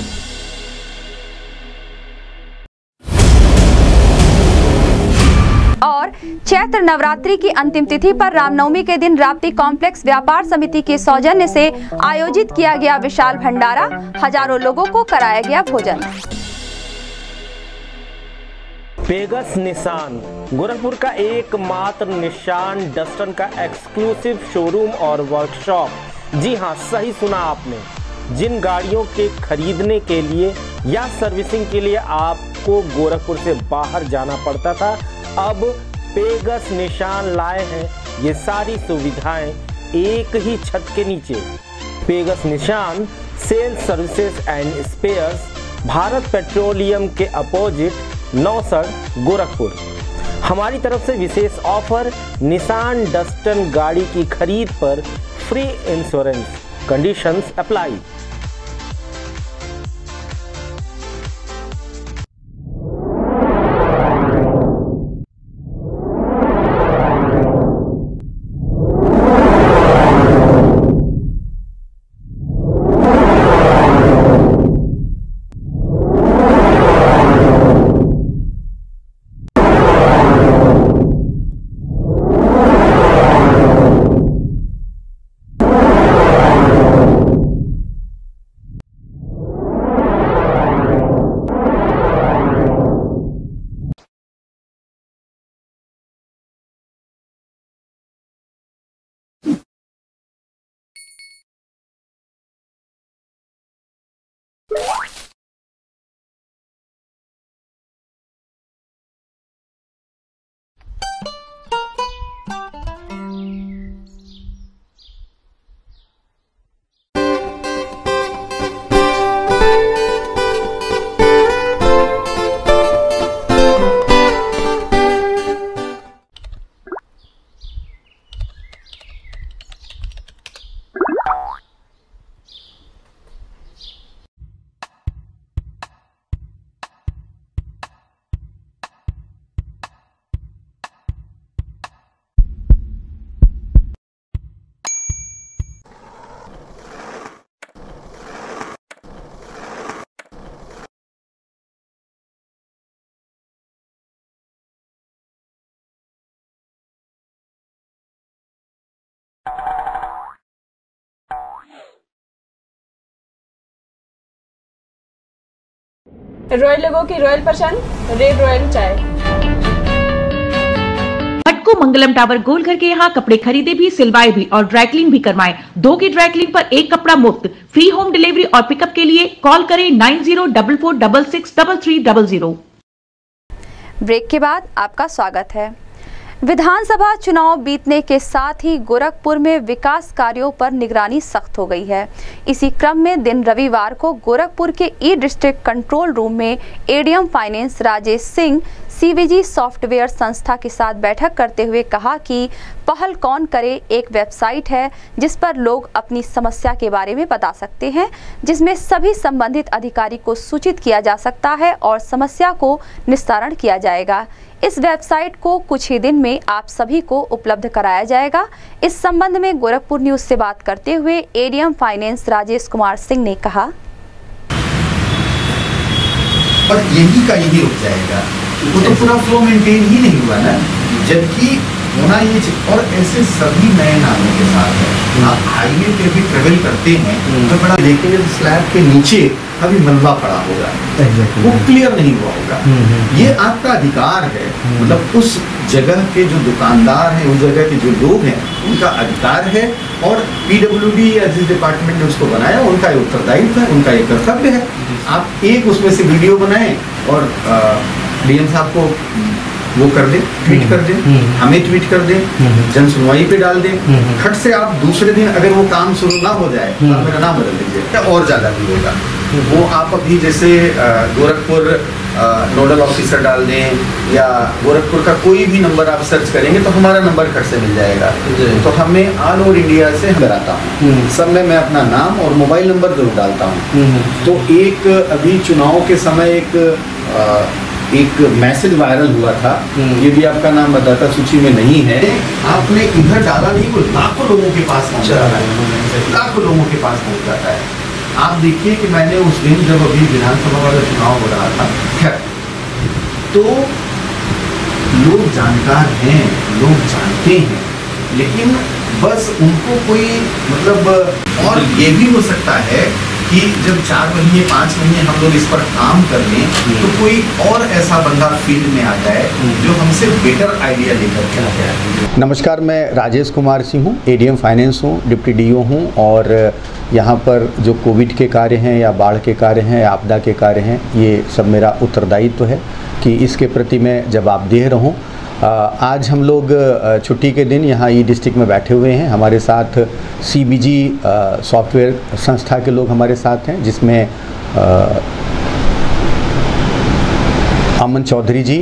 और चैत्र नवरात्रि की अंतिम तिथि पर रामनवमी के दिन राप्ती कॉम्प्लेक्स व्यापार समिति के सौजन्य से आयोजित किया गया विशाल भंडारा। हजारों लोगों को कराया गया भोजन। पेगस निशान गोरखपुर का एकमात्र निशान डस्टन का एक्सक्लूसिव शोरूम और वर्कशॉप। जी हां, सही सुना आपने। जिन गाड़ियों के खरीदने के लिए या सर्विसिंग के लिए आपको गोरखपुर से बाहर जाना पड़ता था, अब पेगस निशान लाए हैं ये सारी सुविधाएं एक ही छत के नीचे। Pegas Nissan sales services and spares, Bharat Petroleum के अपोजिट नौसड़ गोरखपुर। हमारी तरफ से विशेष ऑफर, निशान डस्टन गाड़ी की खरीद पर free insurance, conditions apply. Royal लोगों की रॉयल पसंद रेड रॉयल चाय। भटको मंगलम टावर गोलघर के यहाँ कपड़े खरीदे भी, सिलवाए भी और ड्राइक्लिंग भी करवाएं। दो की ड्राइक्लिंग पर एक कपड़ा मुफ्त। फ्री होम डिलीवरी और पिकअप के लिए कॉल करें nine zero double four double six double three double zero. Break के बाद आपका स्वागत है। विधानसभा चुनाव बीतने के साथ ही गोरखपुर में विकास कार्यों पर निगरानी सख्त हो गई है। इसी क्रम में दिन रविवार को गोरखपुर के ई डिस्ट्रिक्ट कंट्रोल रूम में ADM finance Rajesh Singh CVG software संस्था के साथ बैठक करते हुए कहा कि पहल कौन करे एक वेबसाइट है जिस पर लोग अपनी समस्या के बारे में बता सकते हैं, जिसमें सभी संबंधित अधिकारी को सूचित किया जा सकता है और समस्या को निस्तारण किया जाएगा। इस वेबसाइट को कुछ ही दिन में आप सभी को उपलब्ध कराया जाएगा। इस संबंध में गोरखपुर न्यूज से बात करते हुए एडीएम फाइनेंस राजेश कुमार सिंह ने कहा, और यही का यही रुक जाएगा, वो तो पूरा फ्लो मेंटेन ही नहीं हुआ ना, जबकि होना ये और ऐसे सभी नए नामों के साथ है। आप हाईवे पे भी ट्रेवल करते हैं तो बड़ा देखेंगे तो स्लैब के नीचे अभी मलबा पड़ा होगा, वो क्लियर नहीं हुआ होगा। ये आपका अधिकार है, मतलब उस जगह के जो दुकानदार हैं, उस जगह के जो लोग हैं, उनका अधिकार है और पीडब्ल्यूडी या जिस डिपार्टमेंट ने उसको बनाया उनका ये उत्तरदायित्व है, उनका ये कर्तव्य है। आप एक उसमें से वीडियो बनाएं और डीएम साहब को वो कर दें, ट्वीट कर दें, हमें ट्वीट कर दें, जन सुनवाई पे डाल दें। खट से आप दूसरे दिन अगर वो काम शुरू ना हो जाए तो आप मेरा नाम बदल दीजिए, और ज़्यादा भी होगा। वो आप अभी जैसे गोरखपुर नोडल ऑफिसर डाल दें या गोरखपुर का कोई भी नंबर आप सर्च करेंगे तो हमारा नंबर खट से मिल जाएगा। तो हमें ऑल ओवर इंडिया से हम कराता हूँ, सब में मैं अपना नाम और मोबाइल नंबर जरूर डालता हूँ। तो एक अभी चुनाव के समय एक एक मैसेज वायरल हुआ था, यदि आपका नाम मतदाता सूची में नहीं है, आपने इधर डाला नहीं, वो लाखों लोगों के पास पहुंच जाता है, लाखों लोगों के पास पहुंच जाता है। आप देखिए कि मैंने उस दिन जब अभी विधानसभा वाला चुनाव हो रहा था, खैर तो लोग जानकार हैं, लोग जानते हैं, लेकिन बस उनको कोई मतलब, और ये भी हो सकता है कि जब चार महीने पाँच महीने हम लोग इस पर काम कर लें तो कोई और ऐसा बंदा फील्ड में आ जाए जो हमसे बेटर आइडिया लेकर के आ जाए। नमस्कार, मैं राजेश कुमार सिंह हूँ, एडीएम फाइनेंस हूँ, डिप्टी डीओ हूँ और यहाँ पर जो कोविड के कार्य हैं या बाढ़ के कार्य हैं या आपदा के कार्य हैं, ये सब मेरा उत्तरदायित्व है कि इसके प्रति मैं जवाबदेह रहूँ। आज हम लोग छुट्टी के दिन यहाँ ई डिस्ट्रिक्ट में बैठे हुए हैं। हमारे साथ सीबीजी सॉफ्टवेयर संस्था के लोग हमारे साथ हैं, जिसमें अमन चौधरी जी,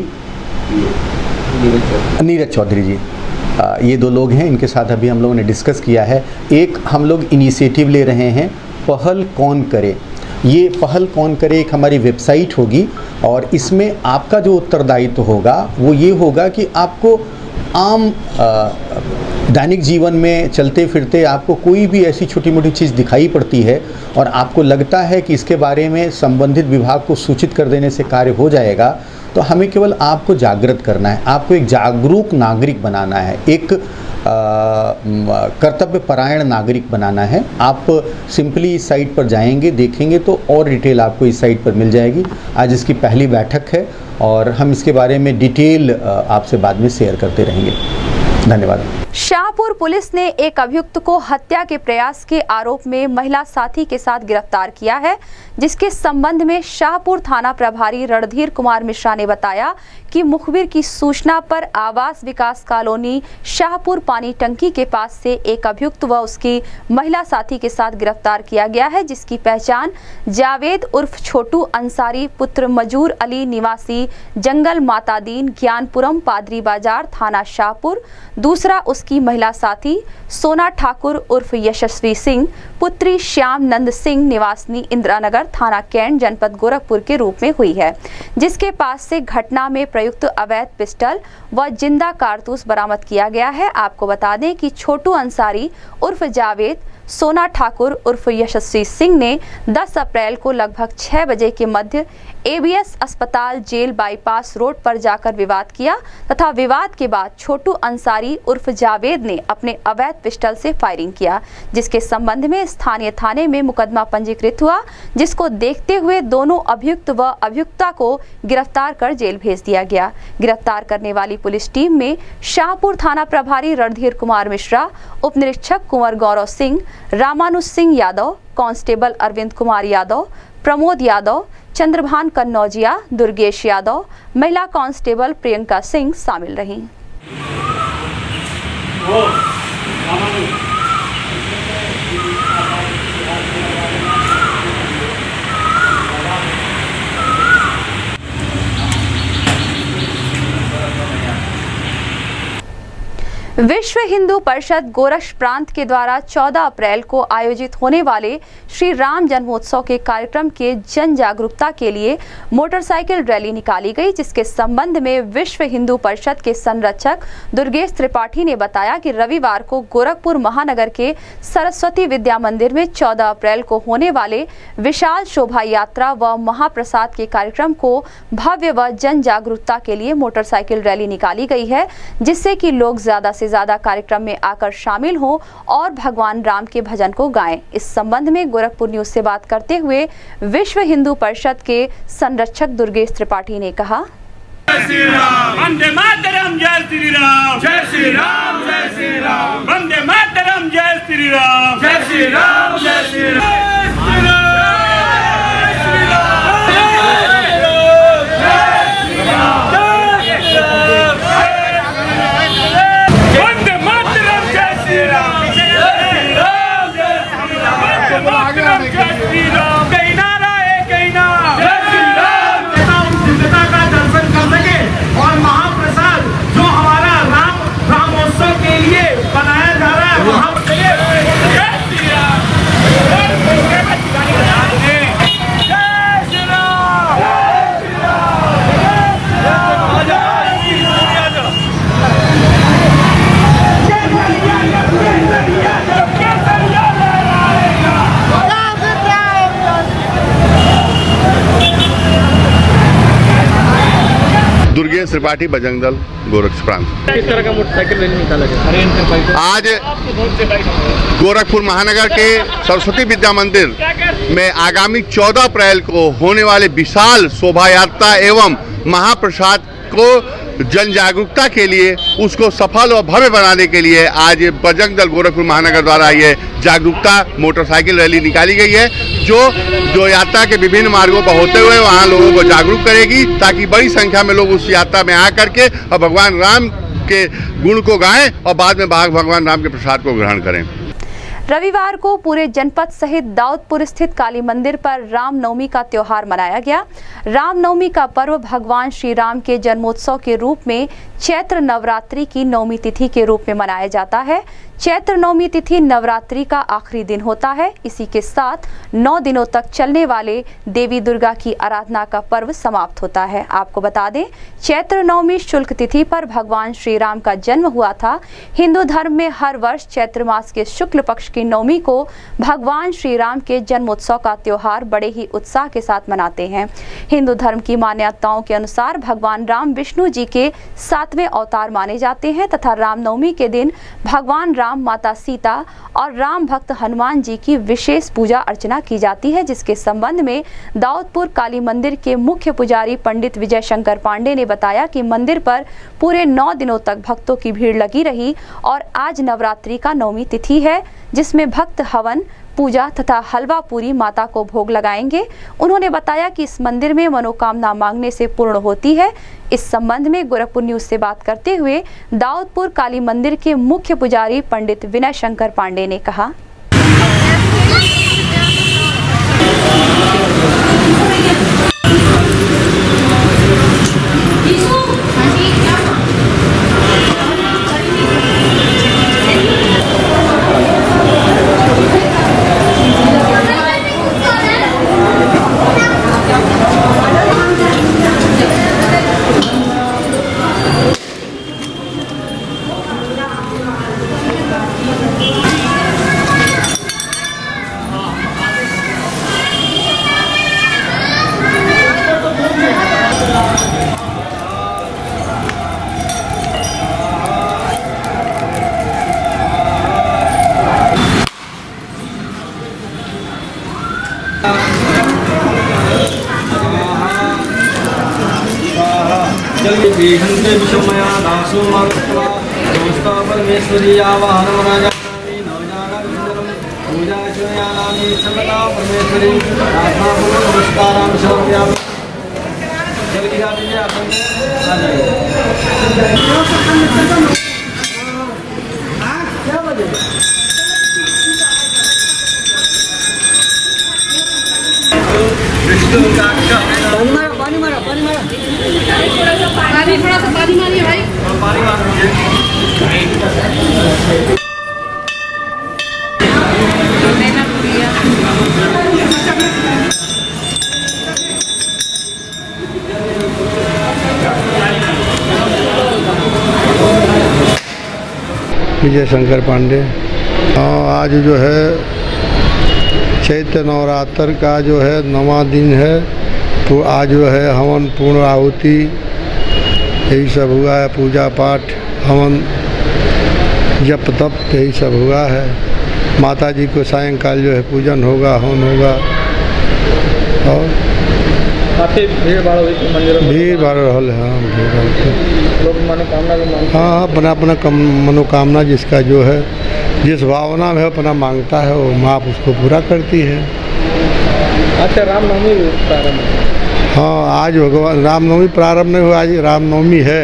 नीरज चौधरी जी, ये दो लोग हैं। इनके साथ अभी हम लोगों ने डिस्कस किया है। एक हम लोग इनिशिएटिव ले रहे हैं, पहल कौन करे। ये पहल कौन करे एक हमारी वेबसाइट होगी और इसमें आपका जो उत्तरदायित्व होगा वो ये होगा कि आपको आम दैनिक जीवन में चलते फिरते आपको कोई भी ऐसी छोटी मोटी चीज़ दिखाई पड़ती है और आपको लगता है कि इसके बारे में संबंधित विभाग को सूचित कर देने से कार्य हो जाएगा, तो हमें केवल आपको जागृत करना है, आपको एक जागरूक नागरिक बनाना है, एक कर्तव्य परायण नागरिक बनाना है। आप सिंपली इस साइट पर जाएंगे, देखेंगे तो और डिटेल आपको इस साइट पर मिल जाएगी। आज इसकी पहली बैठक है और हम इसके बारे में डिटेल आपसे बाद में शेयर करते रहेंगे। धन्यवाद। शाहपुर पुलिस ने एक अभियुक्त को हत्या के प्रयास के आरोप में महिला साथी के साथ गिरफ्तार किया है, जिसके संबंध में शाहपुर थाना प्रभारी रणधीर कुमार मिश्रा ने बताया कि मुखबिर की सूचना पर आवास विकास कॉलोनी शाहपुर पानी टंकी के पास से एक अभियुक्त व उसकी महिला साथी के साथ गिरफ्तार किया गया है, जिसकी पहचान जावेद उर्फ छोटू अंसारी पुत्र मजूर अली निवासी जंगल मातादीन ज्ञानपुरम पादरी बाजार थाना शाहपुर, दूसरा उसकी महिला साथी सोना ठाकुर उर्फ यशस्वी सिंह पुत्री श्याम नंद सिंह निवासनी इंदिरानगर थाना कैंट जनपद गोरखपुर के रूप में हुई है, जिसके पास से घटना में प्रयुक्त अवैध पिस्टल व जिंदा कारतूस बरामद किया गया है। आपको बता दें कि छोटू अंसारी उर्फ जावेद सोना ठाकुर उर्फ यशस्वी सिंह ने दस अप्रैल को लगभग छह बजे के मध्य एबीएस अस्पताल जेल बाईपास रोड पर जाकर विवाद किया तथा विवाद के बाद छोटू अंसारी उर्फ जावेद ने अपने अवैध पिस्टल से फायरिंग किया, जिसके संबंध में स्थानीय थाने में मुकदमा पंजीकृत हुआ, जिसको देखते हुए दोनों अभियुक्त व अभियुक्ता को गिरफ्तार कर जेल भेज दिया गया। गिरफ्तार करने वाली पुलिस टीम में शाहपुर थाना प्रभारी रणधीर कुमार मिश्रा, उप निरीक्षक कुंवर गौरव सिंह, रामानुज सिंह यादव, कांस्टेबल अरविंद कुमार यादव, प्रमोद यादव, चंद्रभान कन्नौजिया, दुर्गेश यादव, महिला कांस्टेबल प्रियंका सिंह शामिल रहीं। विश्व हिंदू परिषद गोरक्ष प्रांत के द्वारा चौदह अप्रैल को आयोजित होने वाले श्री राम जन्मोत्सव के कार्यक्रम के जन जागरूकता के लिए मोटरसाइकिल रैली निकाली गई, जिसके संबंध में विश्व हिंदू परिषद के संरक्षक दुर्गेश त्रिपाठी ने बताया कि रविवार को गोरखपुर महानगर के सरस्वती विद्या मंदिर में चौदह अप्रैल को होने वाले विशाल शोभा यात्रा व महाप्रसाद के कार्यक्रम को भव्य व जन जागरूकता के लिए मोटरसाइकिल रैली निकाली गई है, जिससे कि लोग ज्यादा से ज्यादा कार्यक्रम में आकर शामिल हों और भगवान राम के भजन को गाएं। इस संबंध में गोरखपुर न्यूज से बात करते हुए विश्व हिंदू परिषद के संरक्षक दुर्गेश त्रिपाठी ने कहा, वंदे मातरम, जय श्री राम, जय श्री राम, जय श्री राम, वंदे मातरम, जय श्री राम, जय श्री राम, जय श्री राम। और महाप्रसाद जो हमारा राम रामोत्सव के लिए बनाया जा रहा है वहाँ दुर्गेश त्रिपाठी बजरंग दल गोरक्ष प्रांत। किस तरह का मोटरसाइकिल रैली निकाला गया? आज गोरखपुर महानगर के सरस्वती विद्या मंदिर में आगामी चौदह अप्रैल को होने वाले विशाल शोभा यात्रा एवं महाप्रसाद को जन जागरूकता के लिए, उसको सफल और भव्य बनाने के लिए आज बजरंग दल गोरखपुर महानगर द्वारा ये जागरूकता मोटरसाइकिल रैली निकाली गई है, जो जो यात्रा के विभिन्न मार्गों पर होते हुए वहाँ लोगों को जागरूक करेगी, ताकि बड़ी संख्या में लोग उस यात्रा में आ करके और भगवान राम के गुण को गाएं और बाद में भगवान राम के प्रसाद को ग्रहण करें। रविवार को पूरे जनपद सहित दाऊदपुर स्थित काली मंदिर पर रामनवमी का त्योहार मनाया गया। रामनवमी का पर्व भगवान श्री राम के जन्मोत्सव के रूप में चैत्र नवरात्रि की नवमी तिथि के रूप में मनाया जाता है। चैत्र नवमी तिथि नवरात्रि का आखिरी दिन होता है। इसी के साथ नौ दिनों तक चलने वाले देवी दुर्गा की आराधना का पर्व समाप्त होता है। आपको बता दें, चैत्र नवमी शुक्ल तिथि पर भगवान श्री राम का जन्म हुआ था। हिंदू धर्म में हर वर्ष चैत्र मास के शुक्ल पक्ष की नवमी को भगवान श्री राम के जन्मोत्सव का त्योहार बड़े ही उत्साह के साथ मनाते हैं। हिंदू धर्म की मान्यताओं के अनुसार भगवान राम विष्णु जी के सातवें अवतार माने जाते हैं तथा रामनवमी के दिन भगवान राम, माता सीता और राम भक्त हनुमान जी की विशेष पूजा अर्चना की जाती है, जिसके संबंध में दाऊदपुर काली मंदिर के मुख्य पुजारी पंडित विजय शंकर पांडे ने बताया कि मंदिर पर पूरे नौ दिनों तक भक्तों की भीड़ लगी रही और आज नवरात्रि का नवमी तिथि है, जिसमें भक्त हवन, पूजा तथा हलवा पूरी माता को भोग लगाएंगे। उन्होंने बताया कि इस मंदिर में मनोकामना मांगने से पूर्ण होती है। इस संबंध में गोरखपुर न्यूज से बात करते हुए दाऊदपुर काली मंदिर के मुख्य पुजारी पंडित विनय शंकर पांडे ने कहा, हंते विषमया दासो मार्गवा दोस्ता परमेश्वरी आवाहनमनाजामि नवजागरं पूजा चयानामि सर्वदा परमेश्वरी आत्मा पूर्ण नमस्कारां समर्पयामि। जल गिरा दीजिए आप आ जाइए। क्या बजे विष्णु का पानी मारो पानी मारो पानी मारो पानी थोड़ा सा पानी मारिए भाई पानी मार दीजिए। विजय शंकर पांडे। आज जो है चैत्र नवरात्र का जो है नवा दिन है, तो आज जो है हवन पूर्ण आहुति यही सब हुआ है, पूजा पाठ हवन जप तप यही सब हुआ है। माता जी को सायंकाल जो है पूजन होगा, हवन होगा। और काफी भीड़ भाड़ हुई थी मंदिर में, भीड़ भाड़ रहल है। हाँ भीड़ भाड़ लोग मनोकामना को मांगते हैं। हाँ अपना अपना मनोकामना जिसका जो है जिस भावना में अपना मांगता है वो माँ उसको पूरा करती है। अच्छा रामनवमी प्रारंभ। हाँ आज भगवान रामनवमी प्रारंभ नहीं हुआ, आज रामनवमी है।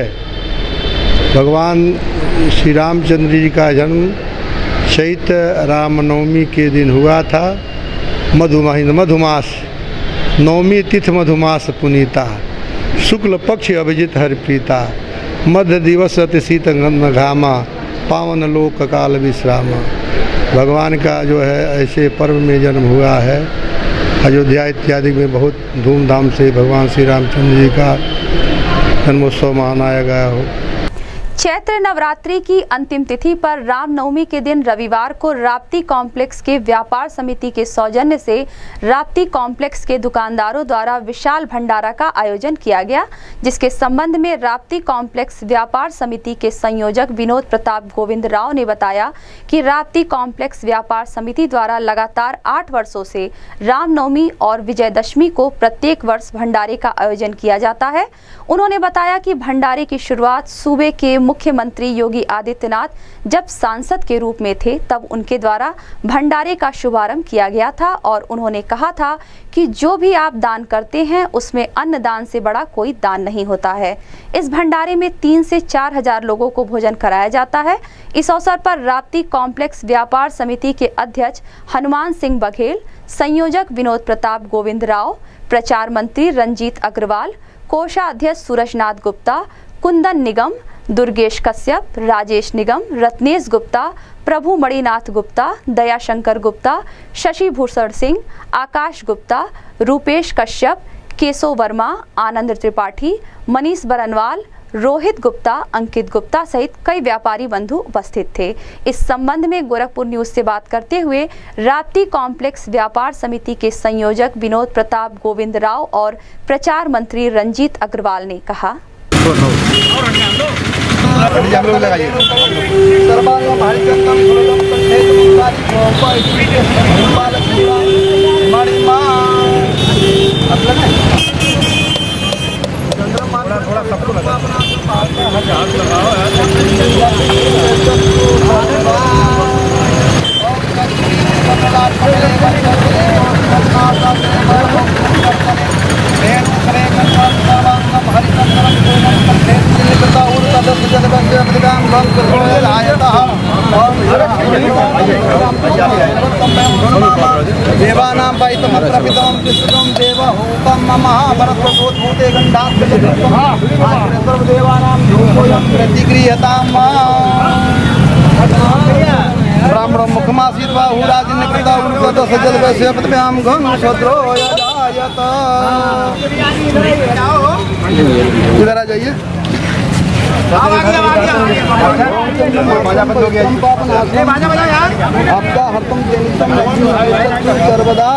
भगवान श्री रामचंद्र जी का जन्म चैत्र रामनवमी के दिन हुआ था। मधुमाही मधुमास नवमी तिथि मधुमास पुनीता शुक्ल पक्ष अभिजित हरिप्रीता मध्य दिवस अति शीत घामा पावन लोक काल विश्रामा। भगवान का जो है ऐसे पर्व में जन्म हुआ है। अयोध्या इत्यादि में बहुत धूमधाम से भगवान श्री रामचंद्र जी का जन्मोत्सव मनाया गया हो। चैत्र नवरात्रि की अंतिम तिथि पर रामनवमी के दिन रविवार को राप्ती कॉम्प्लेक्स के व्यापार समिति के सौजन्य से राप्ती कॉम्प्लेक्स के दुकानदारों द्वारा विशाल भंडारा का आयोजन किया गया, जिसके संबंध में राप्ती कॉम्प्लेक्स व्यापार समिति के संयोजक विनोद प्रताप गोविंद राव ने बताया कि राप्ती कॉम्प्लेक्स व्यापार समिति द्वारा लगातार आठ वर्षों से रामनवमी और विजयदशमी को प्रत्येक वर्ष भंडारे का आयोजन किया जाता है। उन्होंने बताया कि भंडारे की शुरुआत सूबे के मुख्यमंत्री योगी आदित्यनाथ जब सांसद के रूप में थे तब उनके द्वारा भंडारे का शुभारंभ किया गया था और उन्होंने कहा था कि जो भी आप दान करते हैं उसमें अन्न दान से बड़ा कोई दान नहीं होता है। इस भंडारे में तीन से चार हजार लोगों को भोजन कराया जाता है। इस अवसर पर राप्ती कॉम्प्लेक्स व्यापार समिति के अध्यक्ष हनुमान सिंह बघेल, संयोजक विनोद प्रताप गोविंद राव, प्रचार मंत्री रंजीत अग्रवाल, कोषाध्यक्ष सूरजनाथ गुप्ता, कुंदन निगम, दुर्गेश कश्यप, राजेश निगम, रत्नेश गुप्ता, प्रभु मणिनाथ गुप्ता, दयाशंकर गुप्ता, शशि भूषण सिंह, आकाश गुप्ता, रूपेश कश्यप, केशव वर्मा, आनंद त्रिपाठी, मनीष बरनवाल, रोहित गुप्ता, अंकित गुप्ता सहित कई व्यापारी बंधु उपस्थित थे। इस संबंध में गोरखपुर न्यूज से बात करते हुए राप्ती कॉम्प्लेक्स व्यापार समिति के संयोजक विनोद प्रताप गोविंद राव और प्रचार मंत्री रंजीत अग्रवाल ने कहा, थोड़ा सबको लगा देवानां पायितमप्रपितं विष्णुं देवहूतं महाभरतोद्भूते गण्डात्मजगत्वं सर्वदेवानां धूपोऽयं प्रतिगृह्यतां ब्राह्मणो मुखमासीत् बाहुराजिन् कृता उर्वदसजलवस्यपद्भ्यां घं शद्रो यजायत। इधर आ जाइए। आपका हरतम सर्वदा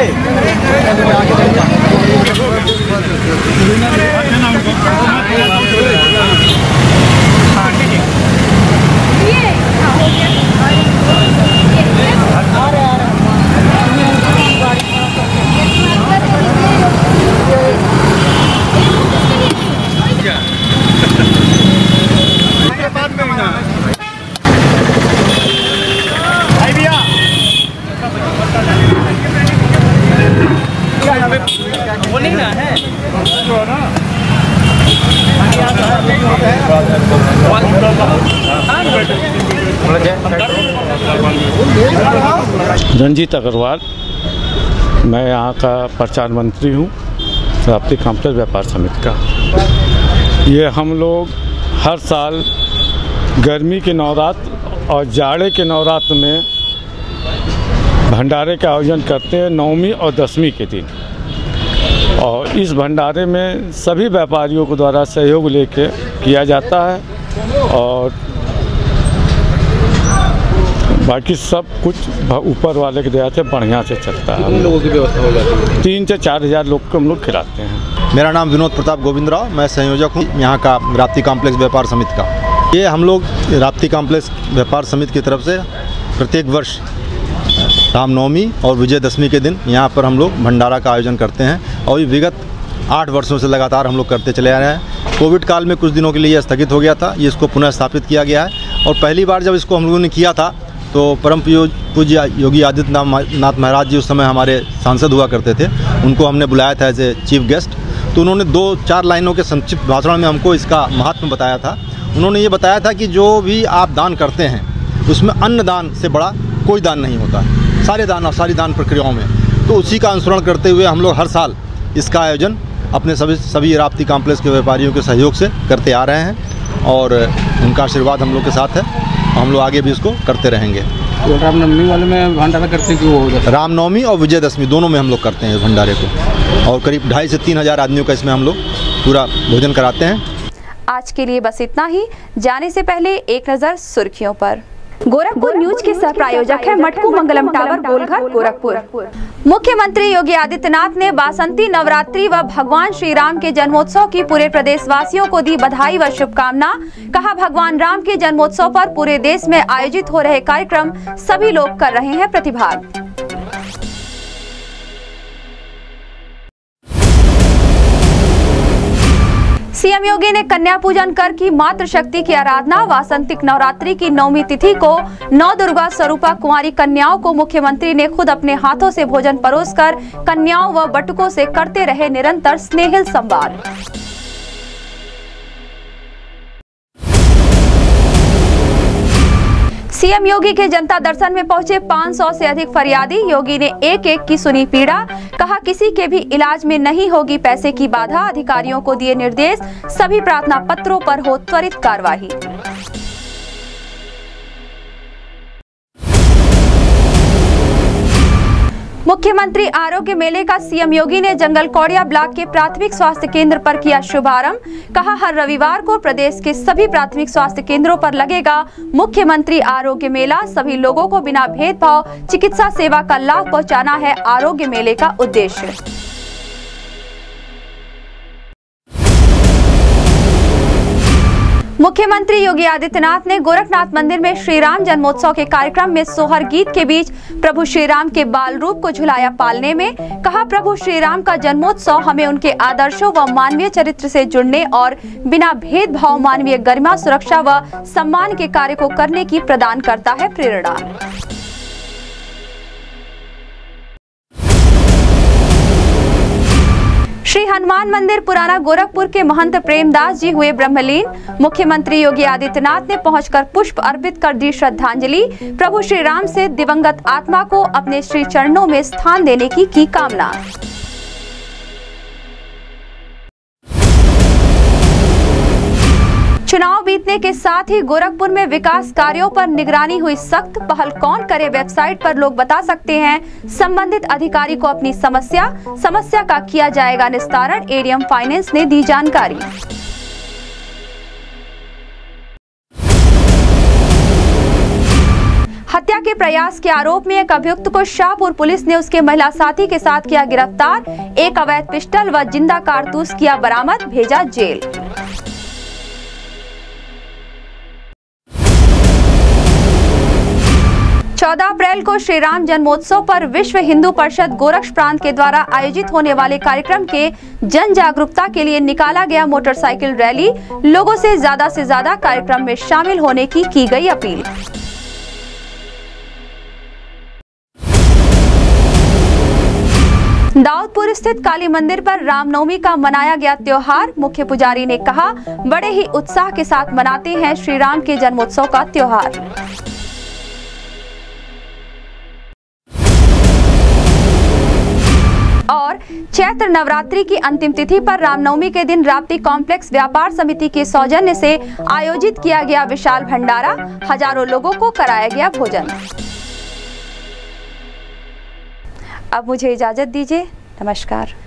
रंजीत अग्रवाल, मैं यहाँ का प्रचार मंत्री हूँ राप्ती कॉम्प्लेक्स व्यापार समिति का। ये हम लोग हर साल गर्मी के नवरात्र और जाड़े के नवरात्र में भंडारे का आयोजन करते हैं नौवीं और दसवीं के दिन। और इस भंडारे में सभी व्यापारियों को द्वारा सहयोग लेके किया जाता है और बाकी सब कुछ ऊपर वाले के दया से बढ़िया से चलता है। लोगों की व्यवस्था हो जाती है? तीन से चार हज़ार लोग को हम लोग खिलाते हैं। मेरा नाम विनोद प्रताप गोविंद राव, मैं संयोजक हूँ यहाँ का राप्ती कॉम्प्लेक्स व्यापार समिति का। ये हम लोग राप्ती कॉम्प्लेक्स व्यापार समिति की तरफ से प्रत्येक वर्ष रामनवमी और विजयदशमी के दिन यहाँ पर हम लोग भंडारा का आयोजन करते हैं और ये विगत आठ वर्षों से लगातार हम लोग करते चले आ रहे हैं। कोविड काल में कुछ दिनों के लिए स्थगित हो गया था, ये इसको पुनः स्थापित किया गया है। और पहली बार जब इसको हम लोगों ने किया था तो परम पूज्य योगी आदित्यनाथ महाराज जी उस समय हमारे सांसद हुआ करते थे, उनको हमने बुलाया था एज ए चीफ गेस्ट। तो उन्होंने दो चार लाइनों के संक्षिप्त भाषण में हमको इसका महत्व बताया था। उन्होंने ये बताया था कि जो भी आप दान करते हैं उसमें अन्न दान से बड़ा कोई दान नहीं होता, सारे दान और सारी दान प्रक्रियाओं में। तो उसी का अनुसरण करते हुए हम लोग हर साल इसका आयोजन अपने सभी सभी राप्ती कॉम्प्लेक्स के व्यापारियों के सहयोग से करते आ रहे हैं और उनका आशीर्वाद हम लोग के साथ है। हम लोग आगे भी इसको करते रहेंगे। तो रामनवमी वाले में भंडारा करते क्यों हो? रामनवमी और विजयदशमी दोनों में हम लोग करते हैं भंडारे को और करीब ढाई से तीन हज़ार आदमियों का इसमें हम लोग पूरा भोजन कराते हैं। आज के लिए बस इतना ही। जाने से पहले एक नजर सुर्खियों पर। गोरखपुर न्यूज के सह प्रायोजक है मटकू मंगलम टावर गोलघर गोरखपुर। मुख्यमंत्री योगी आदित्यनाथ ने बासंती नवरात्रि व भगवान श्री राम के जन्मोत्सव की पूरे प्रदेश वासियों को दी बधाई व शुभकामना। कहा भगवान राम के जन्मोत्सव पर पूरे देश में आयोजित हो रहे कार्यक्रम सभी लोग कर रहे हैं प्रतिभाग। सीएम योगी ने कन्या पूजन कर की मातृशक्ति की आराधना। वासंतिक नवरात्रि की नौवीं तिथि को नौ दुर्गा स्वरूपा कुंवारी कन्याओं को मुख्यमंत्री ने खुद अपने हाथों से भोजन परोसकर कन्याओं व बटुकों से करते रहे निरंतर स्नेहिल संवाद। सीएम योगी के जनता दर्शन में पहुंचे पाँच सौ से अधिक फरियादी। योगी ने एक एक की सुनी पीड़ा। कहा किसी के भी इलाज में नहीं होगी पैसे की बाधा। अधिकारियों को दिए निर्देश, सभी प्रार्थना पत्रों पर हो त्वरित कार्यवाही। मुख्यमंत्री आरोग्य मेले का सीएम योगी ने जंगल कौड़िया ब्लॉक के प्राथमिक स्वास्थ्य केंद्र पर किया शुभारंभ। कहा हर रविवार को प्रदेश के सभी प्राथमिक स्वास्थ्य केंद्रों पर लगेगा मुख्यमंत्री आरोग्य मेला। सभी लोगों को बिना भेदभाव चिकित्सा सेवा का लाभ पहुंचाना है आरोग्य मेले का उद्देश्य। मुख्यमंत्री योगी आदित्यनाथ ने गोरखनाथ मंदिर में श्री राम जन्मोत्सव के कार्यक्रम में सोहर गीत के बीच प्रभु श्री राम के बाल रूप को झुलाया पालने में। कहा प्रभु श्री राम का जन्मोत्सव हमें उनके आदर्शों व मानवीय चरित्र से जुड़ने और बिना भेदभाव मानवीय गरिमा, सुरक्षा व सम्मान के कार्य को करने की प्रदान करता है प्रेरणा। श्री हनुमान मंदिर पुराना गोरखपुर के महंत प्रेमदास जी हुए ब्रह्मलीन। मुख्यमंत्री योगी आदित्यनाथ ने पहुंचकर पुष्प अर्पित कर दी श्रद्धांजलि। प्रभु श्री राम से दिवंगत आत्मा को अपने श्री चरणों में स्थान देने की की कामना। चुनाव बीतने के साथ ही गोरखपुर में विकास कार्यों पर निगरानी हुई सख्त। पहल कौन करे वेबसाइट पर लोग बता सकते हैं। संबंधित अधिकारी को अपनी समस्या समस्या का किया जाएगा निस्तारण। एडीएम फाइनेंस ने दी जानकारी। हत्या के प्रयास के आरोप में एक अभियुक्त को शाहपुर पुलिस ने उसके महिला साथी के साथ किया गिरफ्तार। एक अवैध पिस्टल व जिंदा कारतूस किया बरामद, भेजा जेल। चौदह अप्रैल को श्री राम जन्मोत्सव पर विश्व हिंदू परिषद गोरक्ष प्रांत के द्वारा आयोजित होने वाले कार्यक्रम के जन जागरूकता के लिए निकाला गया मोटरसाइकिल रैली। लोगों से ज्यादा से ज्यादा कार्यक्रम में शामिल होने की की गई अपील। दाऊदपुर स्थित काली मंदिर पर रामनवमी का मनाया गया त्योहार। मुख्य पुजारी ने कहा, बड़े ही उत्साह के साथ मनाते हैं श्री राम के जन्मोत्सव का त्योहार। और चैत्र नवरात्रि की अंतिम तिथि पर रामनवमी के दिन राप्ती कॉम्प्लेक्स व्यापार समिति के सौजन्य से आयोजित किया गया विशाल भंडारा। हजारों लोगों को कराया गया भोजन। अब मुझे इजाजत दीजिए, नमस्कार।